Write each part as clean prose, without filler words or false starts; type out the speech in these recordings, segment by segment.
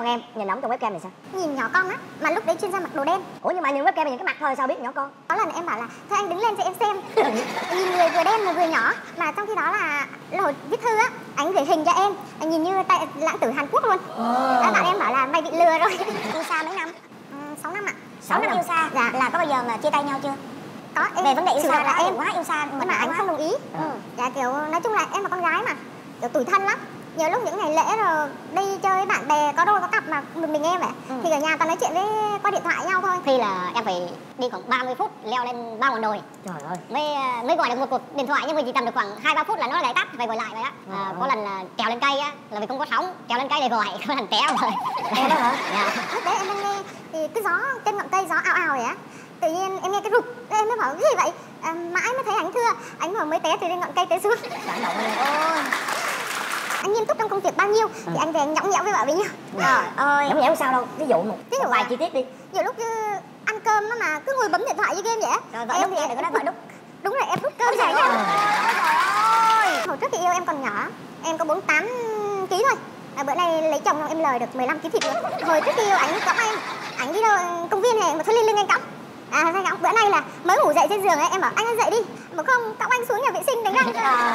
em nhìn ổng trong webcam thì sao? Nhìn nhỏ con á, mà lúc đấy chuyên gia mặc đồ đen. Ủa nhưng mà nhìn webcam nhìn cái mặt thôi sao biết nhỏ con? Có lần em bảo là thôi anh đứng lên cho em xem. Nhìn người vừa đen mà vừa nhỏ, mà trong khi đó là hồi viết thư á, anh gửi hình cho em, nhìn như lãng tử Hàn Quốc luôn. Bạn em bảo là mày bị lừa rồi. Yêu xa mấy năm? 6 năm ạ. 6 năm yêu xa. Dạ. Là có bao giờ mà chia tay nhau chưa? Có em. Về vấn đề yêu xa là em quá yêu xa nhưng mà anh không đồng ý. Dạ kiểu nói chung là em là con gái mà, kiểu tủi thân lắm. Nhiều lúc những ngày lễ rồi đi chơi với bạn bè có đôi có cặp mà mình em vậy thì ở nhà toàn nói chuyện với qua điện thoại nhau thôi. Khi là em phải đi khoảng 30 phút leo lên 3 ngọn đồi. Trời ơi. Mới gọi được một cuộc điện thoại, nhưng mà chỉ tầm được khoảng 2-3 phút là nó lại tắt, phải gọi lại vậy á. Có lần là trèo lên cây á là vì không có sóng, trèo lên cây để gọi, có lần té rồi. Em đó hả? Dạ. Lúc đấy em đang nghe thì cái gió trên ngọn cây gió ào ào vậy á, tự nhiên em nghe cái rụt, em mới bảo cái gì vậy, mãi mới thấy anh thưa anh vừa mới té từ trên ngọn cây té xuống. Cảm động lên. Ôi, anh nghiêm túc trong công việc bao nhiêu thì anh về nhõng nhẽo với vợ với nhau. Trời ơi, Nhõng nhẽo sao đâu, ví dụ một vài chi tiết đi. nhiều lúc như ăn cơm mà cứ ngồi bấm điện thoại như game vậy á. Rồi vợ đúc nghe, đừng có nói vợ đúc. Đúng rồi, em đút cơm rồi nha. Trời ơi, hồi trước khi yêu em còn nhỏ, em có 48 kg thôi. Bữa nay lấy chồng em lời được 15 kg thịt luôn. Hồi trước khi yêu ảnh cõng anh đi đâu công viên này mà thôi lên anh cõng. Bữa nay là mới ngủ dậy trên giường ấy, em bảo anh dậy đi, mà không cõng anh xuống nhà vệ sinh đánh răng.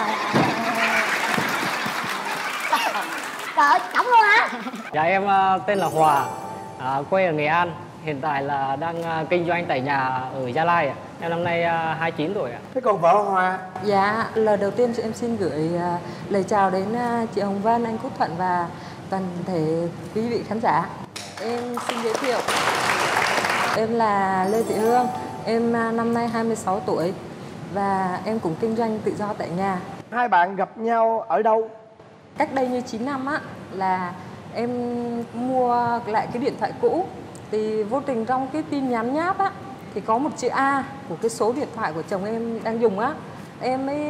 Trời ơi, cõng luôn hả? Dạ em tên là Hòa, quê ở Nghệ An. Hiện tại là đang kinh doanh tại nhà ở Gia Lai ạ. Em năm nay 29 tuổi ạ. Thế còn vợ Hòa? Dạ, lời đầu tiên em xin gửi lời chào đến chị Hồng Vân, anh Quốc Thuận và toàn thể quý vị khán giả. Em xin giới thiệu, em là Lê Thị Hương, em năm nay 26 tuổi và em cũng kinh doanh tự do tại nhà. Hai bạn gặp nhau ở đâu? Cách đây như 9 năm á, là em mua lại cái điện thoại cũ, thì vô tình trong cái tin nhắn nháp á thì có một chữ A của cái số điện thoại của chồng em đang dùng á, em mới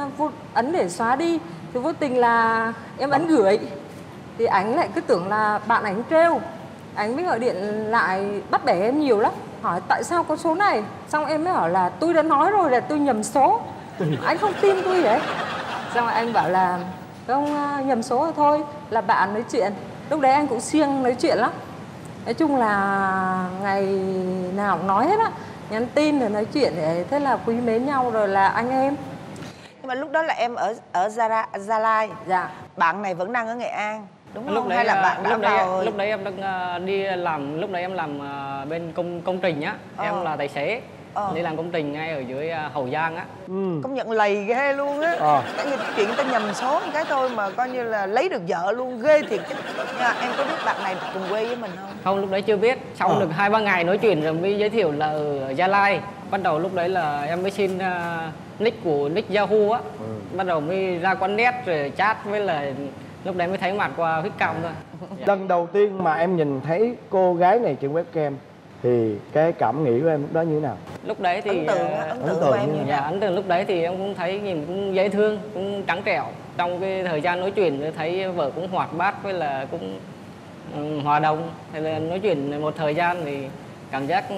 ấn để xóa đi, thì vô tình là em ấn gửi, thì ảnh lại cứ tưởng là bạn ảnh trêu, ảnh mới gọi điện lại bắt bẻ em nhiều lắm, hỏi tại sao có số này, xong em mới hỏi là tôi đã nói rồi là tôi nhầm số. Anh không tin tôi vậy, xong rồi anh bảo là không, nhầm số thôi, là bạn nói chuyện. Lúc đấy anh cũng siêng nói chuyện lắm, nói chung là ngày nào cũng nói hết á, nhắn tin rồi nói chuyện để thế là quý mến nhau rồi là anh em. Nhưng mà lúc đó là em ở Gia Lai. Dạ. Bạn này vẫn đang ở Nghệ An đúng không? Lúc đấy Hay là bạn đã vào... lúc đấy em đang đi làm, lúc đấy em làm bên công trình á. Em là tài xế. Đi làm công trình ngay ở dưới Hậu Giang á. Công nhận lầy ghê luôn á. Chuyện ta nhầm số một cái thôi mà coi như là lấy được vợ luôn, ghê thiệt. Em có biết bạn này cùng quê với mình không? Không, lúc đấy chưa biết. Xong được 2-3 ngày nói chuyện rồi mới giới thiệu là ở Gia Lai. Bắt đầu lúc đấy là em mới xin nick của Yahoo á. Bắt đầu mới ra quán net rồi chat, với là lúc đấy mới thấy mặt qua webcam thôi. Lần đầu tiên mà em nhìn thấy cô gái này trên webcam thì cái cảm nghĩ của em lúc đó như thế nào? Lúc đấy thì ấn tượng của em như dạ, ấn tượng lúc đấy thì em cũng thấy nhìn cũng dễ thương, cũng trắng trẻo. Trong cái thời gian nói chuyện thấy vợ cũng hoạt bát, với là cũng hòa đồng. Thế là nói chuyện một thời gian thì cảm giác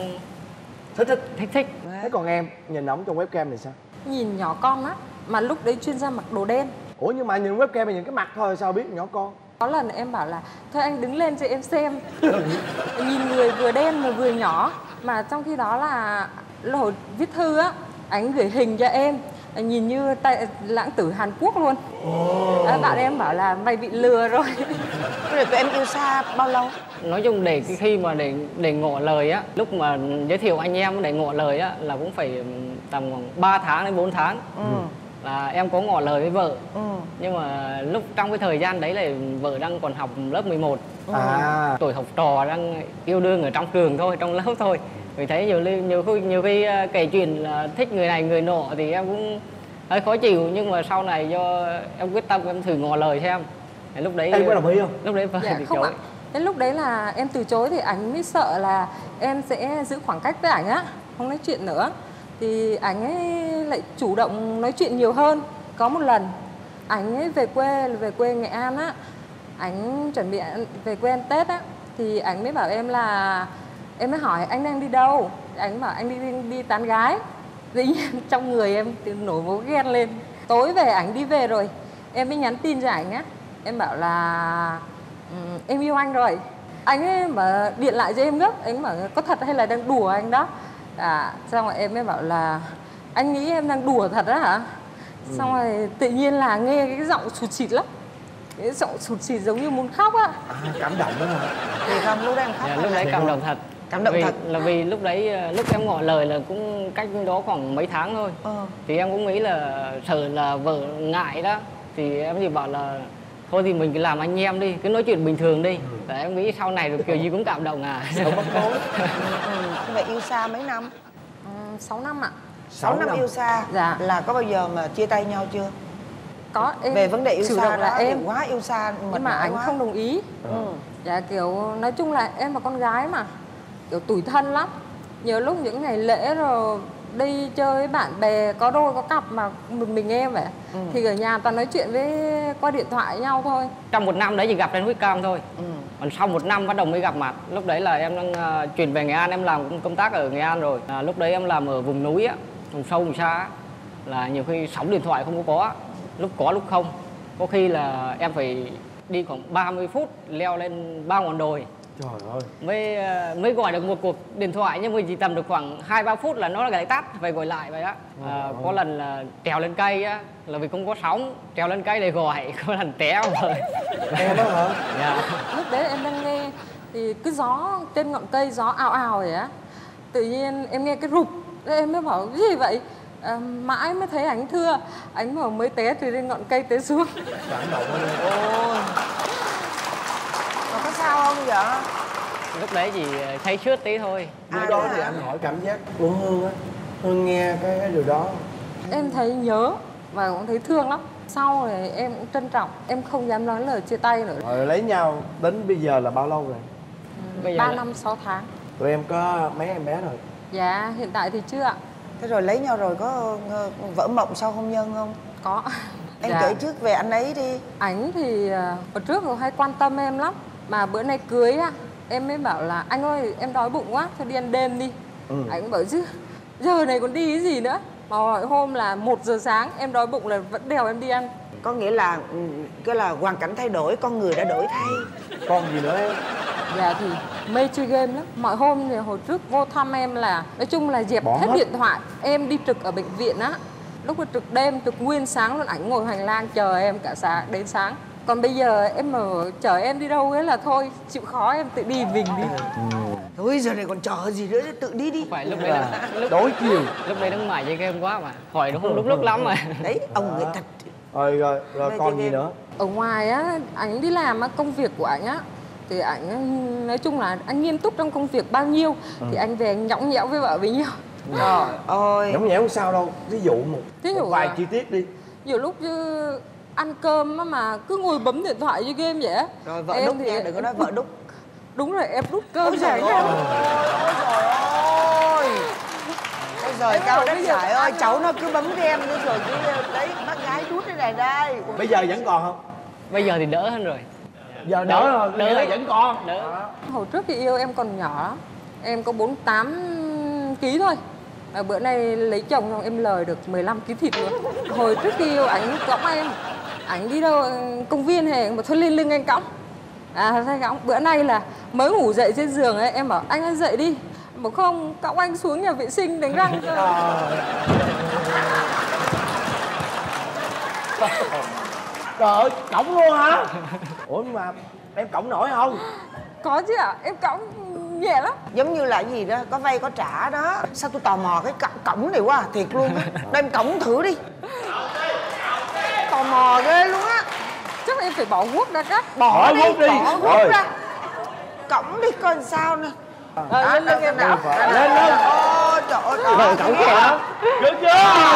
thích. Thế còn em nhìn ổng trong webcam thì sao? Nhìn nhỏ con á, mà lúc đấy chuyên gia mặc đồ đen. Ủa nhưng mà nhìn webcam mà nhìn cái mặt thôi sao biết nhỏ con? Có lần em bảo là thôi anh đứng lên cho em xem. Nhìn người vừa đen mà vừa nhỏ, mà trong khi đó là hồi viết thư á, anh gửi hình cho em, nhìn như lãng tử Hàn Quốc luôn. Bạn em bảo là mày bị lừa rồi. Rồi tụi em yêu xa bao lâu? Nói chung để khi mà để ngỏ lời á, lúc mà giới thiệu anh em để ngỏ lời á là cũng phải tầm khoảng 3 tháng đến 4 tháng. Là em có ngỏ lời với vợ. Nhưng mà lúc trong cái thời gian đấy là vợ đang còn học lớp 11. Tuổi học trò đang yêu đương ở trong trường thôi, trong lớp thôi. Vì thấy nhiều khi kể chuyện là thích người này người nọ thì em cũng hơi khó chịu, nhưng mà sau này do em quyết tâm em thử ngỏ lời xem. Lúc đấy em có đồng ý không? Lúc đấy vợ Dạ, thì không ạ. Đến lúc đấy là em từ chối thì ảnh mới sợ là em sẽ giữ khoảng cách với ảnh á, không nói chuyện nữa. Thì ảnh ấy lại chủ động nói chuyện nhiều hơn. Có một lần ảnh ấy về quê Nghệ An á, ảnh chuẩn bị về quê ăn Tết á, thì ảnh mới bảo em là, em mới hỏi anh đang đi đâu, ảnh bảo anh đi tán gái. Dĩ nhiên trong người em nổi máu ghen lên. Tối về ảnh đi về rồi, em mới nhắn tin cho ảnh á, em bảo là em yêu anh rồi. Anh ấy mà điện lại cho em gấp, anh bảo có thật hay là đang đùa anh đó. Xong rồi em mới bảo là anh nghĩ em đang đùa thật đó hả? Xong rồi tự nhiên là nghe cái giọng sụt sịt lắm. Cái giọng sụt sịt giống như muốn khóc á. Cảm động đó hả? Thì không, lúc đấy em khóc. Dạ, lúc đấy cảm động thật. Cảm động thật. Là vì lúc đấy lúc em ngỏ lời là cũng cách đó khoảng mấy tháng thôi. Thì em cũng nghĩ là sợ là vợ ngại đó. Thì em chỉ bảo là thôi thì mình cứ làm anh em đi, cứ nói chuyện bình thường đi. Tại em nghĩ sau này kiểu gì cũng cảm động à. Không mất cố. Vậy yêu xa mấy năm? 6 năm ạ. 6 năm yêu xa. Dạ. Là có bao giờ mà chia tay nhau chưa? Có, em Về vấn đề yêu chủ xa động là đó em thì quá yêu xa nhưng mà anh không đồng ý. Dạ kiểu nói chung là em là con gái mà, kiểu tủi thân lắm. Nhiều lúc những ngày lễ rồi đi chơi với bạn bè có đôi có cặp mà một mình em vậy. Thì ở nhà toàn nói chuyện với qua điện thoại với nhau thôi. Trong một năm đấy chỉ gặp trên webcam thôi. Còn sau một năm bắt đầu mới gặp mặt. Lúc đấy là em đang chuyển về Nghệ An, em làm công tác ở Nghệ An rồi. Lúc đấy em làm ở vùng núi á, vùng sâu vùng xa á, là nhiều khi sóng điện thoại không có, lúc có lúc không. Có khi là em phải đi khoảng 30 phút leo lên 3 ngọn đồi. Trời ơi. Mới gọi được một cuộc điện thoại, nhưng mà chỉ tầm được khoảng 2-3 phút là nó lại tắt, phải gọi lại vậy đó. Có lần là trèo lên cây á, là vì không có sóng, trèo lên cây để gọi, có lần té rồi. Em đó hả? Dạ. Lúc đấy em đang nghe thì cứ gió trên ngọn cây gió ào ào vậy á. Tự nhiên em nghe cái rụp, em mới bảo cái gì vậy? Mãi mới thấy ảnh thưa, ảnh bảo mới té từ trên ngọn cây té xuống. Cảm động lên. Ôi. Mà có sao không vậy? Lúc đấy chỉ thấy sướt tí thôi. Lúc đó thì anh hỏi cảm giác của Hương á. Hương nghe cái điều đó. Em thấy nhớ và cũng thấy thương lắm. Sau rồi em cũng trân trọng, em không dám nói lời chia tay nữa. Rồi lấy nhau đến bây giờ là bao lâu rồi? Bây giờ 3 là- năm 6 tháng. Tụi em có mấy em bé rồi? Dạ, hiện tại thì chưa ạ. Thế rồi lấy nhau rồi có vỡ mộng sau hôn nhân không? Có. Em Dạ. kể trước về anh ấy đi. Ảnh thì hồi trước rồi hay quan tâm em lắm. Mà bữa nay cưới á, em mới bảo là anh ơi em đói bụng quá, thôi đi ăn đêm đi. Ảnh bảo chứ giờ này còn đi cái gì nữa. Mà hỏi hôm là 1 giờ sáng em đói bụng là vẫn đèo em đi ăn. Có nghĩa là cái là hoàn cảnh thay đổi, con người đã đổi thay. Con gì nữa em? Dạ thì mê chơi game lắm. Mọi hôm thì hồi trước vô thăm em là nói chung là dẹp Bỏ hết hết. điện thoại. Em đi trực ở bệnh viện á. Lúc mà trực đêm, trực nguyên sáng luôn, ảnh ngồi hành lang chờ em cả sáng đến sáng. Còn bây giờ em mà chở em đi đâu ấy là thôi, chịu khó em tự đi mình đi. Thôi giờ này còn chờ gì nữa, tự đi đi. Phải lúc đấy là Đối chiều. lúc đấy đang mải chơi game quá mà. Hỏi nó không đúng lúc lắm mà. Đấy, ông người thật. Rồi Mê còn chơi gì game. nữa? Ở ngoài á, ảnh đi làm á, công việc của ảnh á thì ảnh nói chung là anh nghiêm túc trong công việc bao nhiêu thì anh về anh nhõng nhẽo với vợ bấy nhiêu. Trời ơi. Nhõng nhẽo sao đâu. Ví dụ một vài chi tiết đi. Nhiều lúc như ăn cơm á mà cứ ngồi bấm điện thoại như game vậy á. Rồi vợ Em đúc thì- nha, đừng có nói vợ đúc. Đúng rồi, em đút cơm Ôi cho trời ảnh ơi. ăn. Ôi trời ơi. Ôi trời Em cao bảo đất bây giờ giải ơi, ăn cháu nó cứ bấm game nữa rồi cái đấy bác gái đút cái này đây. Bây giờ vẫn còn không? Bây giờ thì đỡ hơn rồi. Giờ đỡ rồi, nghĩa là vẫn còn. Đỡ. Hồi trước khi yêu em còn nhỏ lắm. Em có 48 kg thôi. Và bữa nay lấy chồng xong em lời được 15 kg thịt luôn. Hồi trước khi yêu ảnh cõng em. Ảnh đi đâu công viên hè mà thôi lên lưng anh cõng. Thôi cõng. Bữa nay là mới ngủ dậy trên giường ấy, em bảo anh dậy đi. Em bảo không, cõng anh xuống nhà vệ sinh đánh răng. Trời ơi, cổng luôn hả? Ủa mà em cổng nổi không? Có chứ ạ, em cõng nhẹ lắm. Giống như là cái gì đó, có vay có trả đó. Sao tôi tò mò cái cổng này quá à, thiệt luôn á. Đem cổng thử đi. Tò mò ghê luôn á. Chắc em phải bỏ guốc ra cắt. Bỏ đi, guốc đi. bỏ Rồi. guốc ra. Cổng đi coi làm sao nè. Lên lưng em nào. Lên lên. Ôi trời ơi, đó. Rồi cổng hả? Được chưa?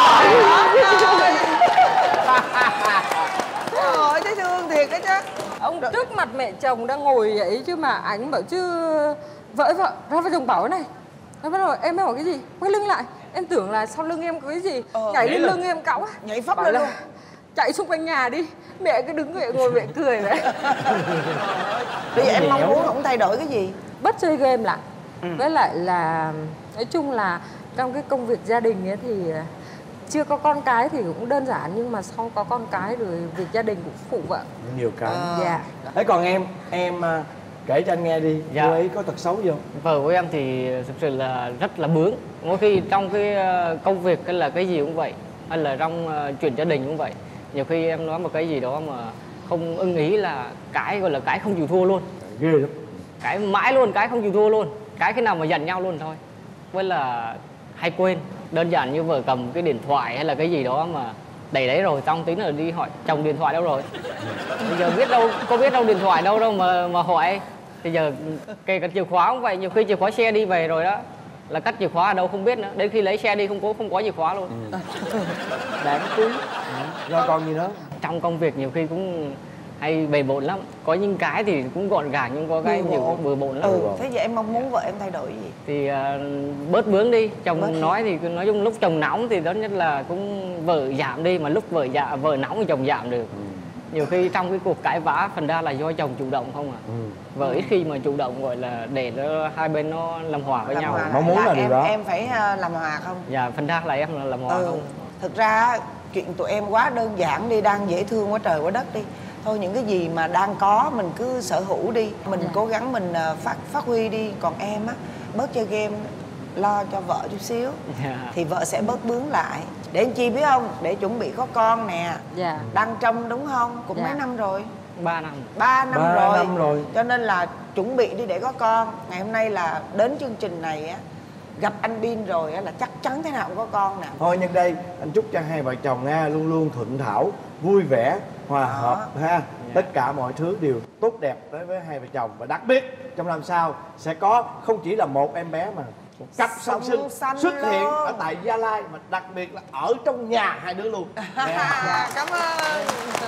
Trời ơi, thấy thương thiệt đó chứ. Ông trước mặt mẹ chồng đang ngồi vậy chứ mà ảnh bảo chứ vợ ra với chồng bảo này. Rồi bắt đầu em mới bảo cái gì? Quay lưng lại. Em tưởng là sau lưng em có cái gì nhảy lên lưng em cõng. Nhảy phấp Bảo lên là luôn. chạy xung quanh nhà đi. Mẹ cứ đứng vậy ngồi mẹ cười đấy. Bây giờ em mong muốn không thay đổi cái gì? Bất chơi game lại. Với lại là nói chung là trong cái công việc gia đình ấy thì chưa có con cái thì cũng đơn giản, nhưng mà sau có con cái rồi việc gia đình cũng phụ vợ. Nhiều cái. Dạ. Thế còn em Kể cho anh nghe đi, Dạ. cô ấy có tật xấu gì không? Vợ của em thì thực sự là rất là bướng. Mỗi khi trong cái công việc hay là cái gì cũng vậy, hay là trong chuyện gia đình cũng vậy. Nhiều khi em nói một cái gì đó mà không ưng ý là cái gọi là cái không chịu thua luôn. Ghê lắm. Cái mãi luôn, cái không chịu thua luôn. Cái khi nào mà giận nhau luôn thôi. Với là hay quên. Đơn giản như vợ cầm cái điện thoại hay là cái gì đó mà để đấy rồi, xong tí nữa đi hỏi chồng điện thoại đâu rồi. Bây giờ biết đâu, có biết đâu điện thoại đâu mà hỏi. Bây giờ kể cả chìa khóa cũng vậy, nhiều khi chìa khóa xe đi về rồi đó là cắt chìa khóa ở đâu không biết nữa, đến khi lấy xe đi không có chìa khóa luôn. Đáng quý. Rồi còn gì nữa? Trong công việc nhiều khi cũng hay bề bộn lắm, có những cái thì cũng gọn gàng nhưng có cái nhiều bừa bộn lắm. Thế vậy em mong muốn vợ em thay đổi gì? Thì bớt bướng đi, chồng nói thì nói chung lúc chồng nóng thì tốt nhất là cũng vợ giảm đi, mà lúc vợ nóng thì chồng giảm được. Nhiều khi trong cái cuộc cãi vã phần ra là do chồng chủ động không à. Vợ ít khi mà chủ động gọi là để nó hai bên nó làm hòa với nhau. Mong muốn là điều đó. Em phải làm hòa không? Dạ, phần ra là em là làm hòa không. Thực ra chuyện tụi em quá đơn giản đi, đang dễ thương quá trời quá đất đi. Thôi những cái gì mà đang có mình cứ sở hữu đi, mình cố gắng mình phát huy đi. Còn em á, bớt chơi game, lo cho vợ chút xíu thì vợ sẽ bớt bướng lại. Để anh chi biết không? Để chuẩn bị có con nè. Dạ. Đang trong đúng không? Cũng mấy năm rồi? 3 năm. 3 năm Ba rồi. năm rồi. Cho nên là chuẩn bị đi để có con. Ngày hôm nay là đến chương trình này á, gặp anh Bin rồi á là chắc chắn thế nào cũng có con nè. Thôi nhân đây anh chúc cho hai vợ chồng nha luôn luôn thuận thảo, vui vẻ, hòa hợp ha. Tất cả mọi thứ đều tốt đẹp đối với hai vợ chồng, và đặc biệt trong năm sau sẽ có không chỉ là một em bé mà một cặp song sinh xuất hiện ở tại Gia Lai, mà đặc biệt là ở trong nhà hai đứa luôn. Dạ, cảm ơn.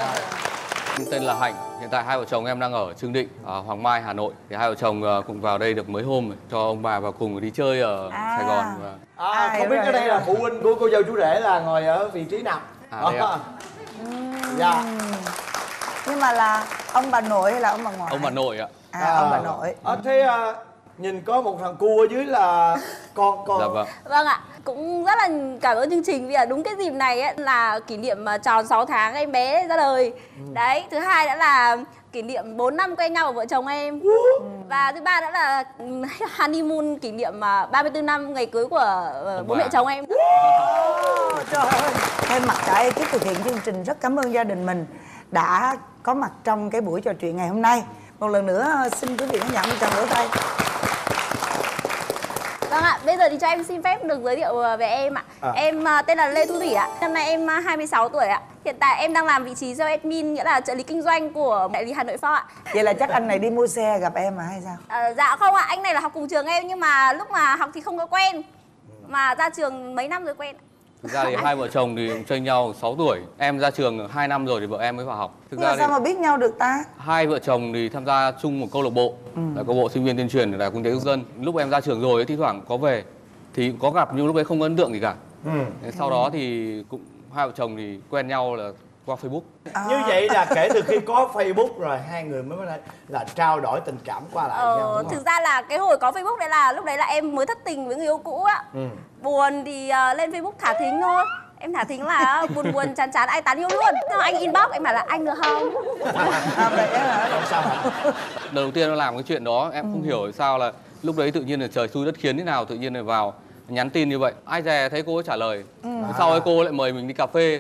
Em tên là Hạnh, hiện tại hai vợ chồng em đang ở Trương Định, ở Hoàng Mai, Hà Nội. Thì hai vợ chồng cũng vào đây được mấy hôm rồi, cho ông bà vào cùng đi chơi ở Sài Gòn. Không biết ở đây là phụ huynh của cô dâu chú rể là ngồi ở vị trí nào? Đây ạ. Dạ. Nhưng mà là ông bà nội hay là ông bà ngoại? Ông bà nội ạ. Ông bà nội. Thế nhìn có một thằng cu ở dưới là con. Dạ vâng. Vâng ạ, cũng rất là cảm ơn chương trình vì là đúng cái dịp này ấy, là kỷ niệm mà tròn 6 tháng em bé ra đời. Đấy, thứ hai đã là kỷ niệm 4 năm quen nhau của vợ chồng em. Và thứ ba đã là honeymoon, kỷ niệm 34 năm ngày cưới của bố mẹ chồng em. Trời ơi, thay mặt cả ekip thực hiện chương trình rất cảm ơn gia đình mình đã có mặt trong cái buổi trò chuyện ngày hôm nay. Một lần nữa xin quý vị khán giả một tràng vỗ tay. Vâng ạ, bây giờ thì cho em xin phép được giới thiệu về em ạ. Em tên là Lê Thu Thủy ạ. Năm nay em 26 tuổi ạ. Hiện tại em đang làm vị trí sales admin, nghĩa là trợ lý kinh doanh của đại lý Hà Nội Pho ạ. Vậy là chắc anh này đi mua xe gặp em mà hay sao? Dạ không ạ, anh này là học cùng trường em nhưng mà lúc mà học thì không có quen. Mà ra trường mấy năm rồi quen. Thực ra thì hai vợ chồng thì chênh nhau 6 tuổi. Em ra trường 2 năm rồi thì vợ em mới vào học. Thực Nhưng ra mà sao thì mà biết nhau được ta? hai vợ chồng thì tham gia chung một câu lạc bộ, là câu lạc bộ sinh viên tuyên truyền Đại học Kinh tế Quốc dân. Lúc em ra trường rồi ấy, thi thoảng có về thì có gặp nhưng lúc ấy không có ấn tượng gì cả. Sau đó thì cũng hai vợ chồng thì quen nhau là qua Facebook. Như vậy là kể từ khi có Facebook rồi hai người mới là trao đổi tình cảm qua lại nhau, đúng không? Thực ra là cái hồi có Facebook đấy là lúc đấy là em mới thất tình với người yêu cũ á. Buồn thì lên Facebook thả thính thôi. Em thả thính là buồn chán ai tán yêu luôn. Thế anh inbox em bảo là anh được không? Vậy hả? Sao hả? Lần đầu tiên nó làm cái chuyện đó em không hiểu sao là lúc đấy tự nhiên là trời xui đất khiến thế nào tự nhiên là vào nhắn tin như vậy. Ai dè thấy cô ấy trả lời. Sau ấy cô lại mời mình đi cà phê.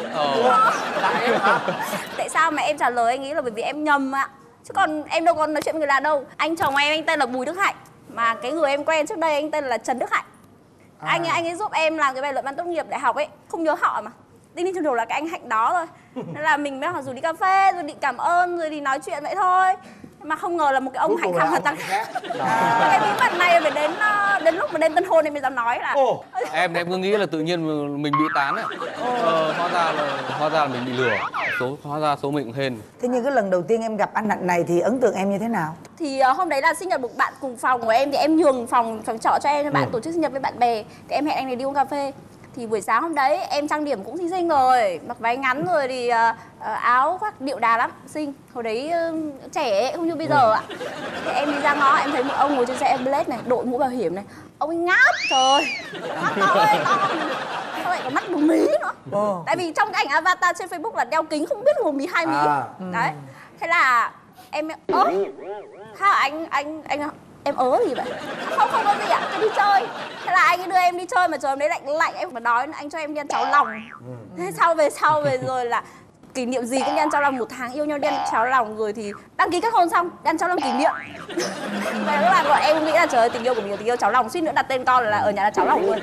Tại sao mà em trả lời anh nghĩ là bởi vì em nhầm ạ. Chứ còn em đâu có nói chuyện với người lạ đâu. Anh chồng em anh tên là Bùi Đức Hạnh. Mà cái người em quen trước đây anh tên là Trần Đức Hạnh. Anh ấy giúp em làm cái bài luận văn tốt nghiệp đại học ấy. Không nhớ họ mà. Đinh ninh trong đầu là cái anh Hạnh đó thôi. Nên là mình mới hỏi rủ đi cà phê, rồi định cảm ơn, rồi đi nói chuyện vậy thôi. Mà không ngờ là một cái ông Hạnh khác hoàn toàn khác. Cái bí mật này phải đến lúc mà đêm tân hôn em mới dám nói là Em cứ nghĩ là tự nhiên mình bị tán á. Hóa ra là mình bị lừa. Hóa ra số mình cũng hên. Thế nhưng cái lần đầu tiên em gặp anh Hạnh này thì ấn tượng em như thế nào? Thì hôm đấy là sinh nhật một bạn cùng phòng của em thì em nhường phòng trọ cho em, cho bạn tổ chức sinh nhật với bạn bè. Thì em hẹn anh này đi uống cà phê. Thì buổi sáng hôm đấy em trang điểm cũng xinh xinh rồi, mặc váy ngắn rồi thì áo khoác điệu đà lắm, xinh. Hồi đấy trẻ ấy, không như bây giờ ạ. Thì em đi ra ngõ em thấy một ông ngồi trên xe Airblade này, đội mũ bảo hiểm này. Ông ấy ngáp, trời ơi, mắt to ơi, to. Sao lại có mắt một mí nữa. Tại vì trong cái ảnh avatar trên Facebook là đeo kính không biết một mí hai mí. Đấy. Thế là em Sao anh em ớ gì vậy? Không có gì ạ, em đi chơi. Thế là anh ấy đưa em đi chơi mà trời hôm đấy lạnh lạnh, em mà đói anh cho em đi ăn cháo lòng. Thế sau về rồi là kỷ niệm gì cũng đi ăn cháo lòng, 1 tháng yêu nhau đi ăn cháo lòng rồi thì đăng ký kết hôn xong đi ăn cháo lòng kỷ niệm. Và các bạn gọi em nghĩ là trời ơi, tình yêu của mình là tình yêu cháo lòng, suýt nữa đặt tên con là ở nhà là cháo lòng luôn.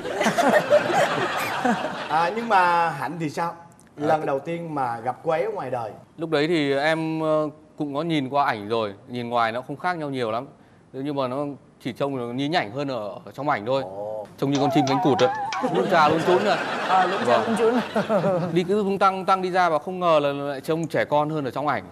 Nhưng mà Hạnh thì sao? Lần đầu tiên mà gặp cô ấy ở ngoài đời. Lúc đấy thì em cũng có nhìn qua ảnh rồi, nhìn ngoài nó không khác nhau nhiều lắm, nhưng mà nó chỉ trông nó nhí nhảnh hơn ở trong ảnh thôi. Trông như con chim cánh cụt ấy, luôn trà luôn trốn rồi. Lúc trà luôn trốn. Đi cứ tăng đi ra và không ngờ là lại trông trẻ con hơn ở trong ảnh.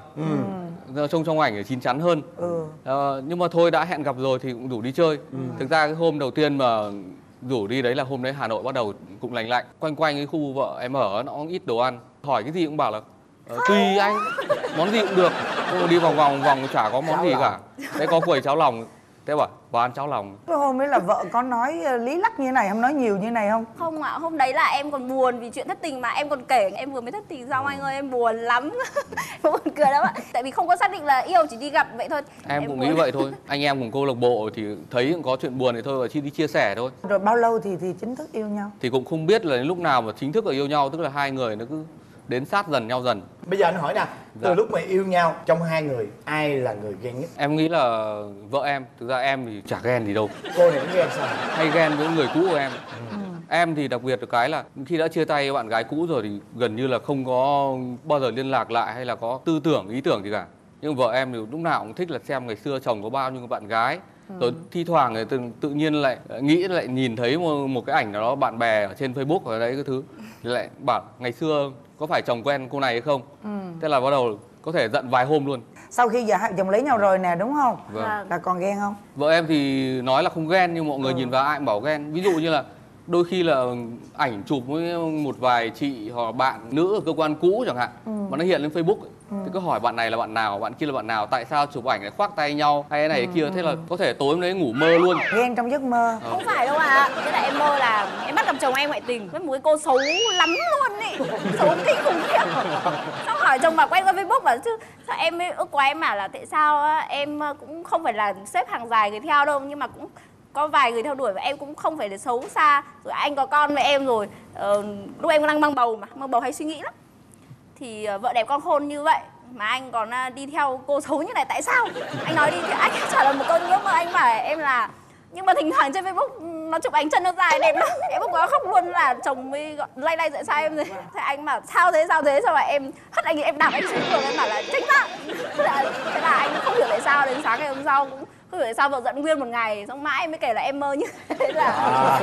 Trông trong ảnh chín chắn hơn. Nhưng mà thôi, đã hẹn gặp rồi thì cũng rủ đi chơi. Thực ra cái hôm đầu tiên mà rủ đi đấy là hôm đấy Hà Nội bắt đầu cũng lạnh lạnh, quanh cái khu vợ em ở nó cũng ít đồ ăn, hỏi cái gì cũng bảo là tùy anh, món gì cũng được. Đi vòng chả có món gì cả. Đấy có quầy cháo lòng, thế bảo vào ăn cháo lòng. Cái hôm ấy là vợ có nói lý lắc như này không, nói nhiều như này không? Không ạ, hôm đấy là em còn buồn vì chuyện thất tình mà em còn kể em vừa mới thất tình xong anh ơi em buồn lắm. Buồn cười lắm ạ. Tại vì không có xác định là yêu, chỉ đi gặp vậy thôi. Em cũng nghĩ vậy thôi. Anh em cùng câu lạc bộ thì thấy cũng có chuyện buồn thì thôi và chỉ đi chia sẻ thôi. Rồi bao lâu thì chính thức yêu nhau? Thì cũng không biết là đến lúc nào mà chính thức là yêu nhau, tức là hai người nó cứ đến sát dần nhau dần. Bây giờ anh hỏi nè, từ lúc mà yêu nhau trong hai người ai là người ghen nhất? Em nghĩ là vợ em. Thực ra em thì chả ghen gì đâu. Cô này cũng ghen sao? Hay ghen với người cũ của em. Em thì đặc biệt được cái là khi đã chia tay bạn gái cũ rồi thì gần như là không có bao giờ liên lạc lại hay là có tư tưởng, ý tưởng gì cả. Nhưng vợ em thì lúc nào cũng thích là xem ngày xưa chồng có bao nhiêu bạn gái. Rồi thi thoảng thì tự nhiên lại nghĩ lại nhìn thấy một cái ảnh nào đó bạn bè ở trên Facebook ở đấy cái thứ thì lại bảo ngày xưa có phải chồng quen cô này hay không. Thế là bắt đầu có thể giận vài hôm luôn. Sau khi vợ chồng lấy nhau rồi nè, đúng không? Vâng. Là còn ghen không? Vợ em thì nói là không ghen nhưng mọi người nhìn vào ai cũng bảo ghen. Ví dụ như là đôi khi là ảnh chụp với một vài chị hoặc bạn nữ ở cơ quan cũ chẳng hạn, mà nó hiện lên Facebook ấy. Thì cứ hỏi bạn này là bạn nào, bạn kia là bạn nào, tại sao chụp ảnh lại khoác tay nhau hay cái này cái kia. Thế là có thể tối hôm đấy ngủ mơ luôn. Ghen trong giấc mơ. Không phải đâu ạ. Thế là em mơ là em bắt gặp chồng em ngoại tình với một cái cô xấu lắm luôn ý, xấu kinh khủng khiếp. Xong hỏi chồng bảo quen qua Facebook bảo chứ sao em mới ước quá, em bảo là tại sao em cũng không phải là xếp hàng dài người theo đâu, nhưng mà cũng có vài người theo đuổi và em cũng không phải là xấu xa. Rồi anh có con với em rồi, lúc em đang mang bầu hay suy nghĩ lắm. Thì vợ đẹp con khôn như vậy mà anh còn đi theo cô xấu như này, tại sao? Anh nói đi thì anh trả lời một câu nữa mà anh bảo em là nhưng mà thỉnh thoảng trên Facebook nó chụp ảnh chân nó dài đẹp lắm, em cũng có khóc luôn là chồng mới lay dạy sai em rồi. Thế anh bảo sao thế sao rồi em hất anh, em đạp anh xuống giường, em bảo là tránh ra. Thế là anh không hiểu tại sao đến sáng ngày hôm sau cũng không hiểu tại sao vợ giận nguyên một ngày, xong mãi mới kể là em mơ như thế là.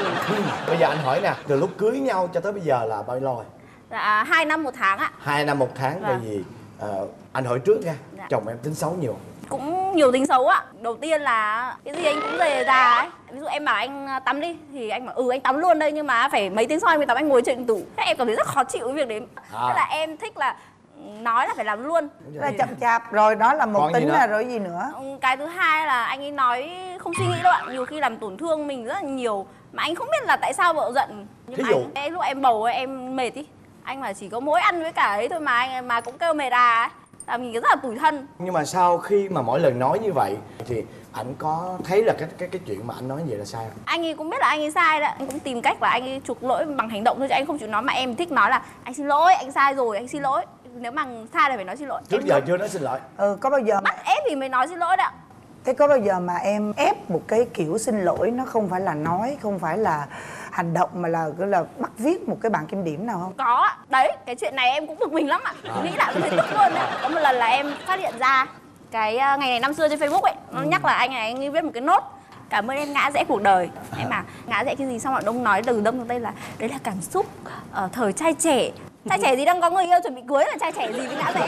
Bây giờ anh hỏi nè, từ lúc cưới nhau cho tới bây giờ là bao lâu rồi? Dạ 2 năm 1 tháng ạ. 2 năm 1 tháng. Bởi vì anh hỏi trước nha, chồng em tính xấu nhiều? Cũng nhiều tính xấu ạ. Đầu tiên là cái gì anh cũng dề già ấy. Ví dụ em bảo anh tắm đi thì anh bảo anh tắm luôn đây, nhưng mà phải mấy tiếng sau anh mới tắm, anh ngồi trên tủ. Thế em cảm thấy rất khó chịu cái việc đấy. Thế là em thích là nói là phải làm luôn. Là chậm chạp rồi, đó là một còn tính là rồi gì nữa. Cái thứ hai là anh ấy nói không suy nghĩ đâu ạ. Nhiều khi làm tổn thương mình rất là nhiều mà anh không biết là tại sao vợ giận. Nhưng mà lúc em bầu em mệt ý, anh mà chỉ có mỗi ăn với cả ấy thôi mà anh mà cũng kêu mệt ấy. Là mình rất là tủi thân. Nhưng mà sau khi mà mỗi lần nói như vậy thì anh có thấy là cái chuyện mà anh nói như vậy là sai không? Anh ấy cũng biết là anh ấy sai đó, anh cũng tìm cách là anh ấy chuộc lỗi bằng hành động thôi, chứ anh không chịu nói. Mà em thích nói là anh xin lỗi, anh sai rồi, anh xin lỗi. Nếu mà sai thì phải nói xin lỗi. Trước giờ chưa nói xin lỗi. Có bao giờ bắt ép thì mới nói xin lỗi đó. Thế có bao giờ mà em ép một cái kiểu xin lỗi nó không phải là nói, không phải là hành động mà là bắt viết một cái bảng kiểm điểm nào không? Có, đấy, cái chuyện này em cũng bực mình lắm ạ. Nghĩ lại tôi thấy tức luôn đấy. Có một lần là em phát hiện ra cái ngày này năm xưa trên Facebook ấy, nó nhắc là anh ấy viết một cái nốt cảm ơn em ngã rẽ cuộc đời. Em bảo ngã rẽ cái gì, xong rồi đông nói từ đông tới là đấy là cảm xúc thời trai trẻ. Trai trẻ gì đang có người yêu chuẩn bị cưới, là trai trẻ gì với ngã rẽ.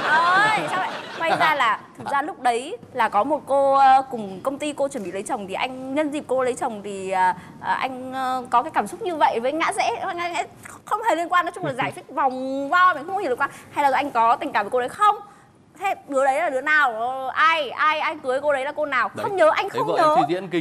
Sao vậy? Quay ra là thực ra lúc đấy là có một cô cùng công ty, cô chuẩn bị lấy chồng, thì anh nhân dịp cô lấy chồng thì anh có cái cảm xúc như vậy với ngã rẽ, không hề liên quan. Nói chung là giải thích vòng vo, mình không hiểu liên quan. Hay là anh có tình cảm với cô đấy không? Thế đứa đấy là đứa nào? Ai cưới cô đấy là cô nào? Đấy. Không nhớ, anh không nhớ. Vợ em suy diễn kinh không?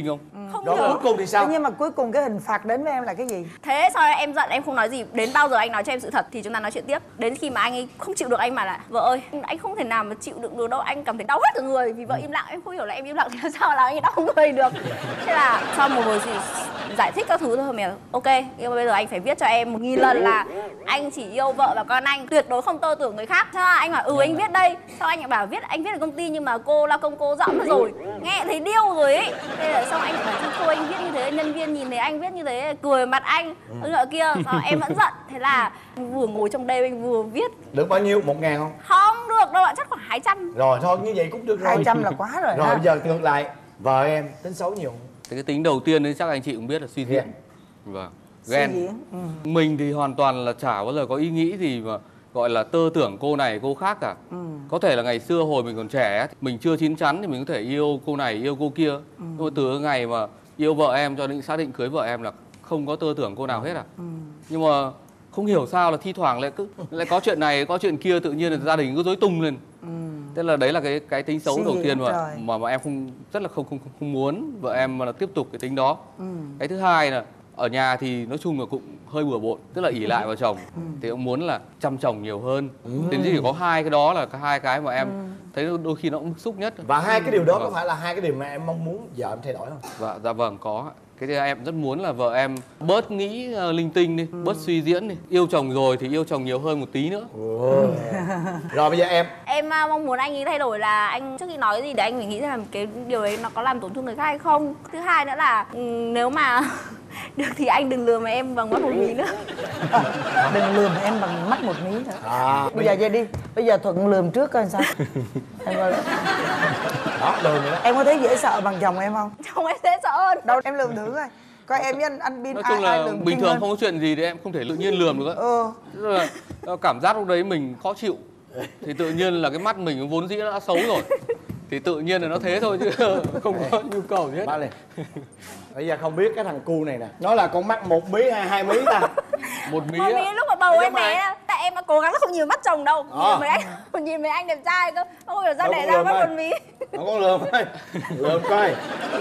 Không Rồi hiểu. cuối cùng thì sao? Nhưng mà cuối cùng cái hình phạt đến với em là cái gì? Thế sau đó em giận, em không nói gì. Đến bao giờ anh nói cho em sự thật thì chúng ta nói chuyện tiếp. Đến khi mà anh ấy không chịu được, anh mà là vợ ơi, anh không thể nào mà chịu đựng được đâu, anh cảm thấy đau hết cả người. Vì vợ im lặng, em không hiểu là em im lặng thì làm sao là anh ấy đau người được. Thế là sau một hồi giải thích các thứ thôi mà ok, nhưng mà bây giờ anh phải viết cho em 1000 lần là anh chỉ yêu vợ và con anh, tuyệt đối không tơ tưởng người khác. Sao anh bảo anh viết đây, sao anh lại bảo viết anh viết ở công ty nhưng mà cô lao công cô dõng rồi, nghe thấy điêu rồi ấy. Thế là xong anh bảo thôi anh viết như thế, nhân viên nhìn thấy anh viết như thế cười mặt anh nọ kia, sao em vẫn giận. Thế là vừa ngồi trong đêm anh vừa viết. Được bao nhiêu? 1000 không? Không được đâu ạ, chắc khoảng 200. Rồi thôi như vậy cũng được rồi. 200 là quá rồi. Rồi ha. bây giờ ngược lại, vợ em tính xấu nhiều không? Thì cái tính đầu tiên đấy chắc anh chị cũng biết là suy diễn. Vâng. Ghen. Suy diễn. Mình thì hoàn toàn là chả bao giờ có ý nghĩ gì mà gọi là tơ tưởng cô này cô khác cả. Có thể là ngày xưa hồi mình còn trẻ mình chưa chín chắn thì mình có thể yêu cô này yêu cô kia. Nhưng mà từ ngày mà yêu vợ em cho đến xác định cưới vợ em là không có tơ tưởng cô nào hết à. Nhưng mà không hiểu sao là thi thoảng lại có chuyện này có chuyện kia, tự nhiên là gia đình cứ rối tung lên. Thế là đấy là cái tính xấu Suy đầu diễn tiên rồi. mà em rất là không muốn vợ em mà là tiếp tục cái tính đó. Cái thứ hai là ở nhà thì nói chung là cũng hơi bừa bộn, tức là ỷ lại vào chồng. Thì ông muốn là chăm chồng nhiều hơn. Đến chỉ có hai cái đó là hai cái mà em thấy đôi khi nó cũng bức xúc nhất. Và hai cái điều đó có phải là hai cái điều mà em mong muốn vợ em thay đổi không? Dạ vâng, có. Cái thứ hai em rất muốn là vợ em bớt nghĩ linh tinh đi, bớt suy diễn đi. Yêu chồng rồi thì yêu chồng nhiều hơn một tí nữa. Rồi bây giờ Em mong muốn anh ấy thay đổi là anh trước khi nói cái gì để anh phải nghĩ xem cái điều đấy nó có làm tổn thương người khác hay không. Thứ hai nữa là nếu mà được thì anh đừng lừa mà em bằng mắt một mí nữa. Đừng lườm em bằng mắt một mí nữa. Bây giờ vậy đi, bây giờ Thuận lườm trước coi sao. Em coi đó, lườm nữa. em có thấy dễ sợ bằng chồng em không? Chồng em dễ sợ hơn. Đâu em lườm thử coi. Coi em với anh Bin Nói ai chung là lườm bình kinh thường hơn. không có chuyện gì thì em không thể tự nhiên lườm được. Tức là cảm giác lúc đấy mình khó chịu. Thì tự nhiên là cái mắt mình vốn dĩ đã xấu rồi. Thì tự nhiên là nó thế thôi chứ không có nhu cầu gì hết. Bây giờ không biết cái thằng cu này nè, nó là con mắt 1 mí hay 2 mí ta? 1 mí Một mí lúc mà bầu em bé, tại em cố gắng không nhìn mắt chồng đâu. Nhìn mấy anh đẹp trai cơ, không hiểu sao để ra mắt 1 mí. Không có lườm ơi, lườm coi.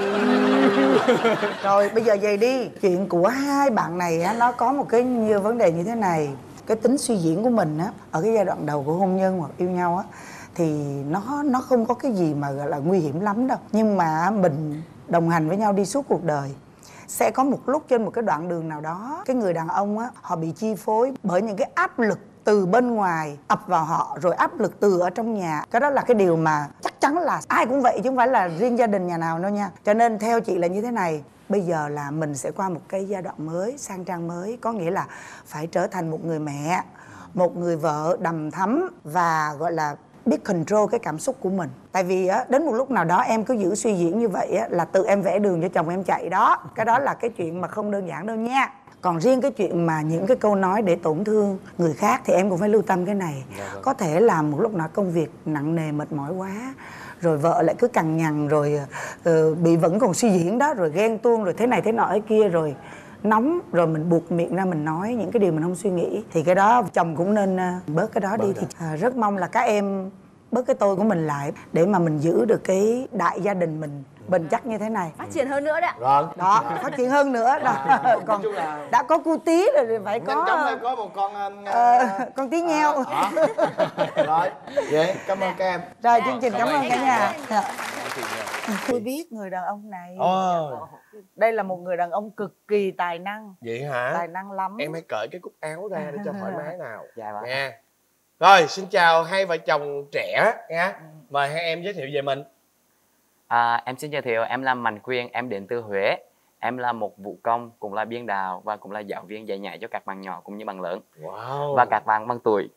Rồi bây giờ về đi. Chuyện của hai bạn này á, nó có một cái vấn đề như thế này. Cái tính suy diễn của mình á, ở cái giai đoạn đầu của hôn nhân hoặc yêu nhau á, thì nó không có cái gì mà gọi là nguy hiểm lắm đâu. Nhưng mà mình đồng hành với nhau đi suốt cuộc đời, sẽ có một lúc trên một cái đoạn đường nào đó, cái người đàn ông á, họ bị chi phối bởi những cái áp lực từ bên ngoài ập vào họ, rồi áp lực từ ở trong nhà. Cái đó là cái điều mà chắc chắn là ai cũng vậy, chứ không phải là riêng gia đình nhà nào đâu nha. Cho nên theo chị là như thế này, bây giờ là mình sẽ qua một cái giai đoạn mới, sang trang mới. Có nghĩa là phải trở thành một người mẹ, một người vợ đầm thắm và gọi là biết control cái cảm xúc của mình. Tại vì á, đến một lúc nào đó em cứ giữ suy diễn như vậy á, là tự em vẽ đường cho chồng em chạy đó. Cái đó là cái chuyện mà không đơn giản đâu nha. Còn riêng cái chuyện mà những cái câu nói để tổn thương người khác thì em cũng phải lưu tâm cái này. Có thể là một lúc nào công việc nặng nề mệt mỏi quá, rồi vợ lại cứ cằn nhằn, rồi bị vẫn còn suy diễn đó, rồi ghen tuông, rồi thế này thế nọ thế kia, rồi nóng, rồi mình buộc miệng ra mình nói những cái điều mình không suy nghĩ. Thì cái đó chồng cũng nên bớt cái đó đi. Thì rất mong là các em bớt cái tôi của mình lại để mà mình giữ được cái đại gia đình mình bền chắc như thế này. Phát triển hơn nữa đấy ạ. Rồi. Đó, phát triển hơn nữa đó. Còn đã có cu tí rồi thì phải nhanh chóng phải có một con tí nheo. Rồi, vậy cảm ơn các em. Rồi chương trình cảm ơn cả nhà. Tôi biết người đàn ông này. Đây là một người đàn ông cực kỳ tài năng. Vậy hả? Tài năng lắm. Em hãy cởi cái cúc áo ra để cho thoải mái nào. Dạ vâng. Nha. Rồi, xin chào hai vợ chồng trẻ nha. Mời hai em giới thiệu về mình. Em xin giới thiệu, em là Mạnh Quyền, em đến từ Huế. Em là một vũ công, cũng là biên đạo và cũng là giáo viên dạy nhảy cho các bạn nhỏ cũng như bạn lớn. Wow. Và các bạn bằng tuổi.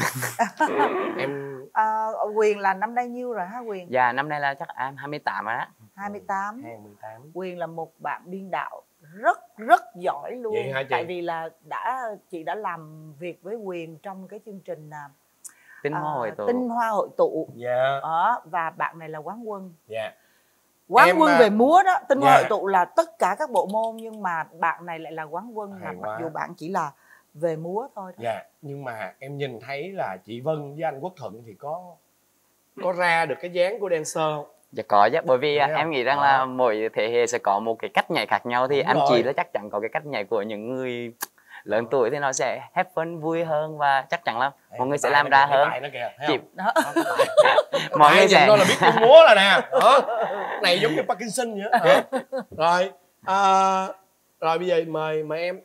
Em Quyền là năm nay nhiêu rồi hả Quyền? Dạ, năm nay là chắc em 28 rồi đó. 28. 28. Quyền là một bạn biên đạo rất giỏi luôn. Vậy hả chị? Tại vì là chị đã làm việc với Quyền trong cái chương trình Tinh Hoa Hội Tụ. Tinh Hoa Hội Tụ. Dạ. Và bạn này là quán quân. Dạ. Quán quân về múa đó. Tinh Hoa Hội Tụ là tất cả các bộ môn, nhưng mà bạn này lại là quán quân. Mặc dù bạn chỉ là về múa thôi đó. Dạ, nhưng mà em nhìn thấy là chị Vân với anh Quốc Thuận thì có ra được cái dáng của dancer không? Dạ có chứ, bởi vì Thấy không? em nghĩ rằng là mỗi thế hệ sẽ có một cái cách nhảy khác nhau, thì Đúng anh rồi. chị là chắc chắn có cái cách nhảy của những người lớn tuổi thì nó sẽ have fun vui hơn, và chắc chắn là mọi người sẽ làm ra hơn. Nó kìa, thấy Chị- không? Mọi người sẽ nó là biết tung múa rồi nè. Đó. Này giống như Parkinson vậy đó. Rồi, rồi bây giờ mời em.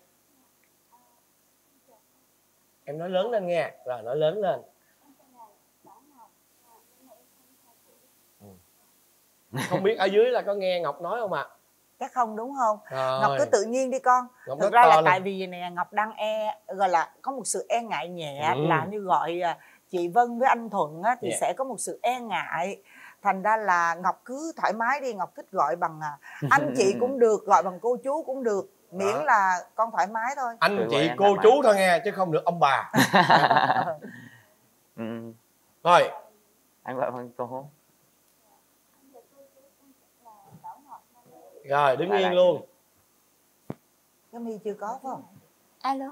Em nói lớn lên nghe. Rồi nói lớn lên. Không biết ở dưới là có nghe Ngọc nói không ạ? Chắc không đúng không? Rồi. Ngọc cứ tự nhiên đi con. Ngọc Thực rất ra to là luôn. tại vì nè, Ngọc đang gọi là có một sự e ngại nhẹ, là như gọi chị Vân với anh Thuận á, thì sẽ có một sự e ngại. Thành ra là Ngọc cứ thoải mái đi, Ngọc thích gọi bằng anh chị cũng được, gọi bằng cô chú cũng được, miễn là con thoải mái thôi. Anh chị cô chú thôi nghe, chứ không được ông bà. Rồi. Anh gọi bằng cô. Rồi đứng yên luôn. Cái My chưa có phải không? Alo.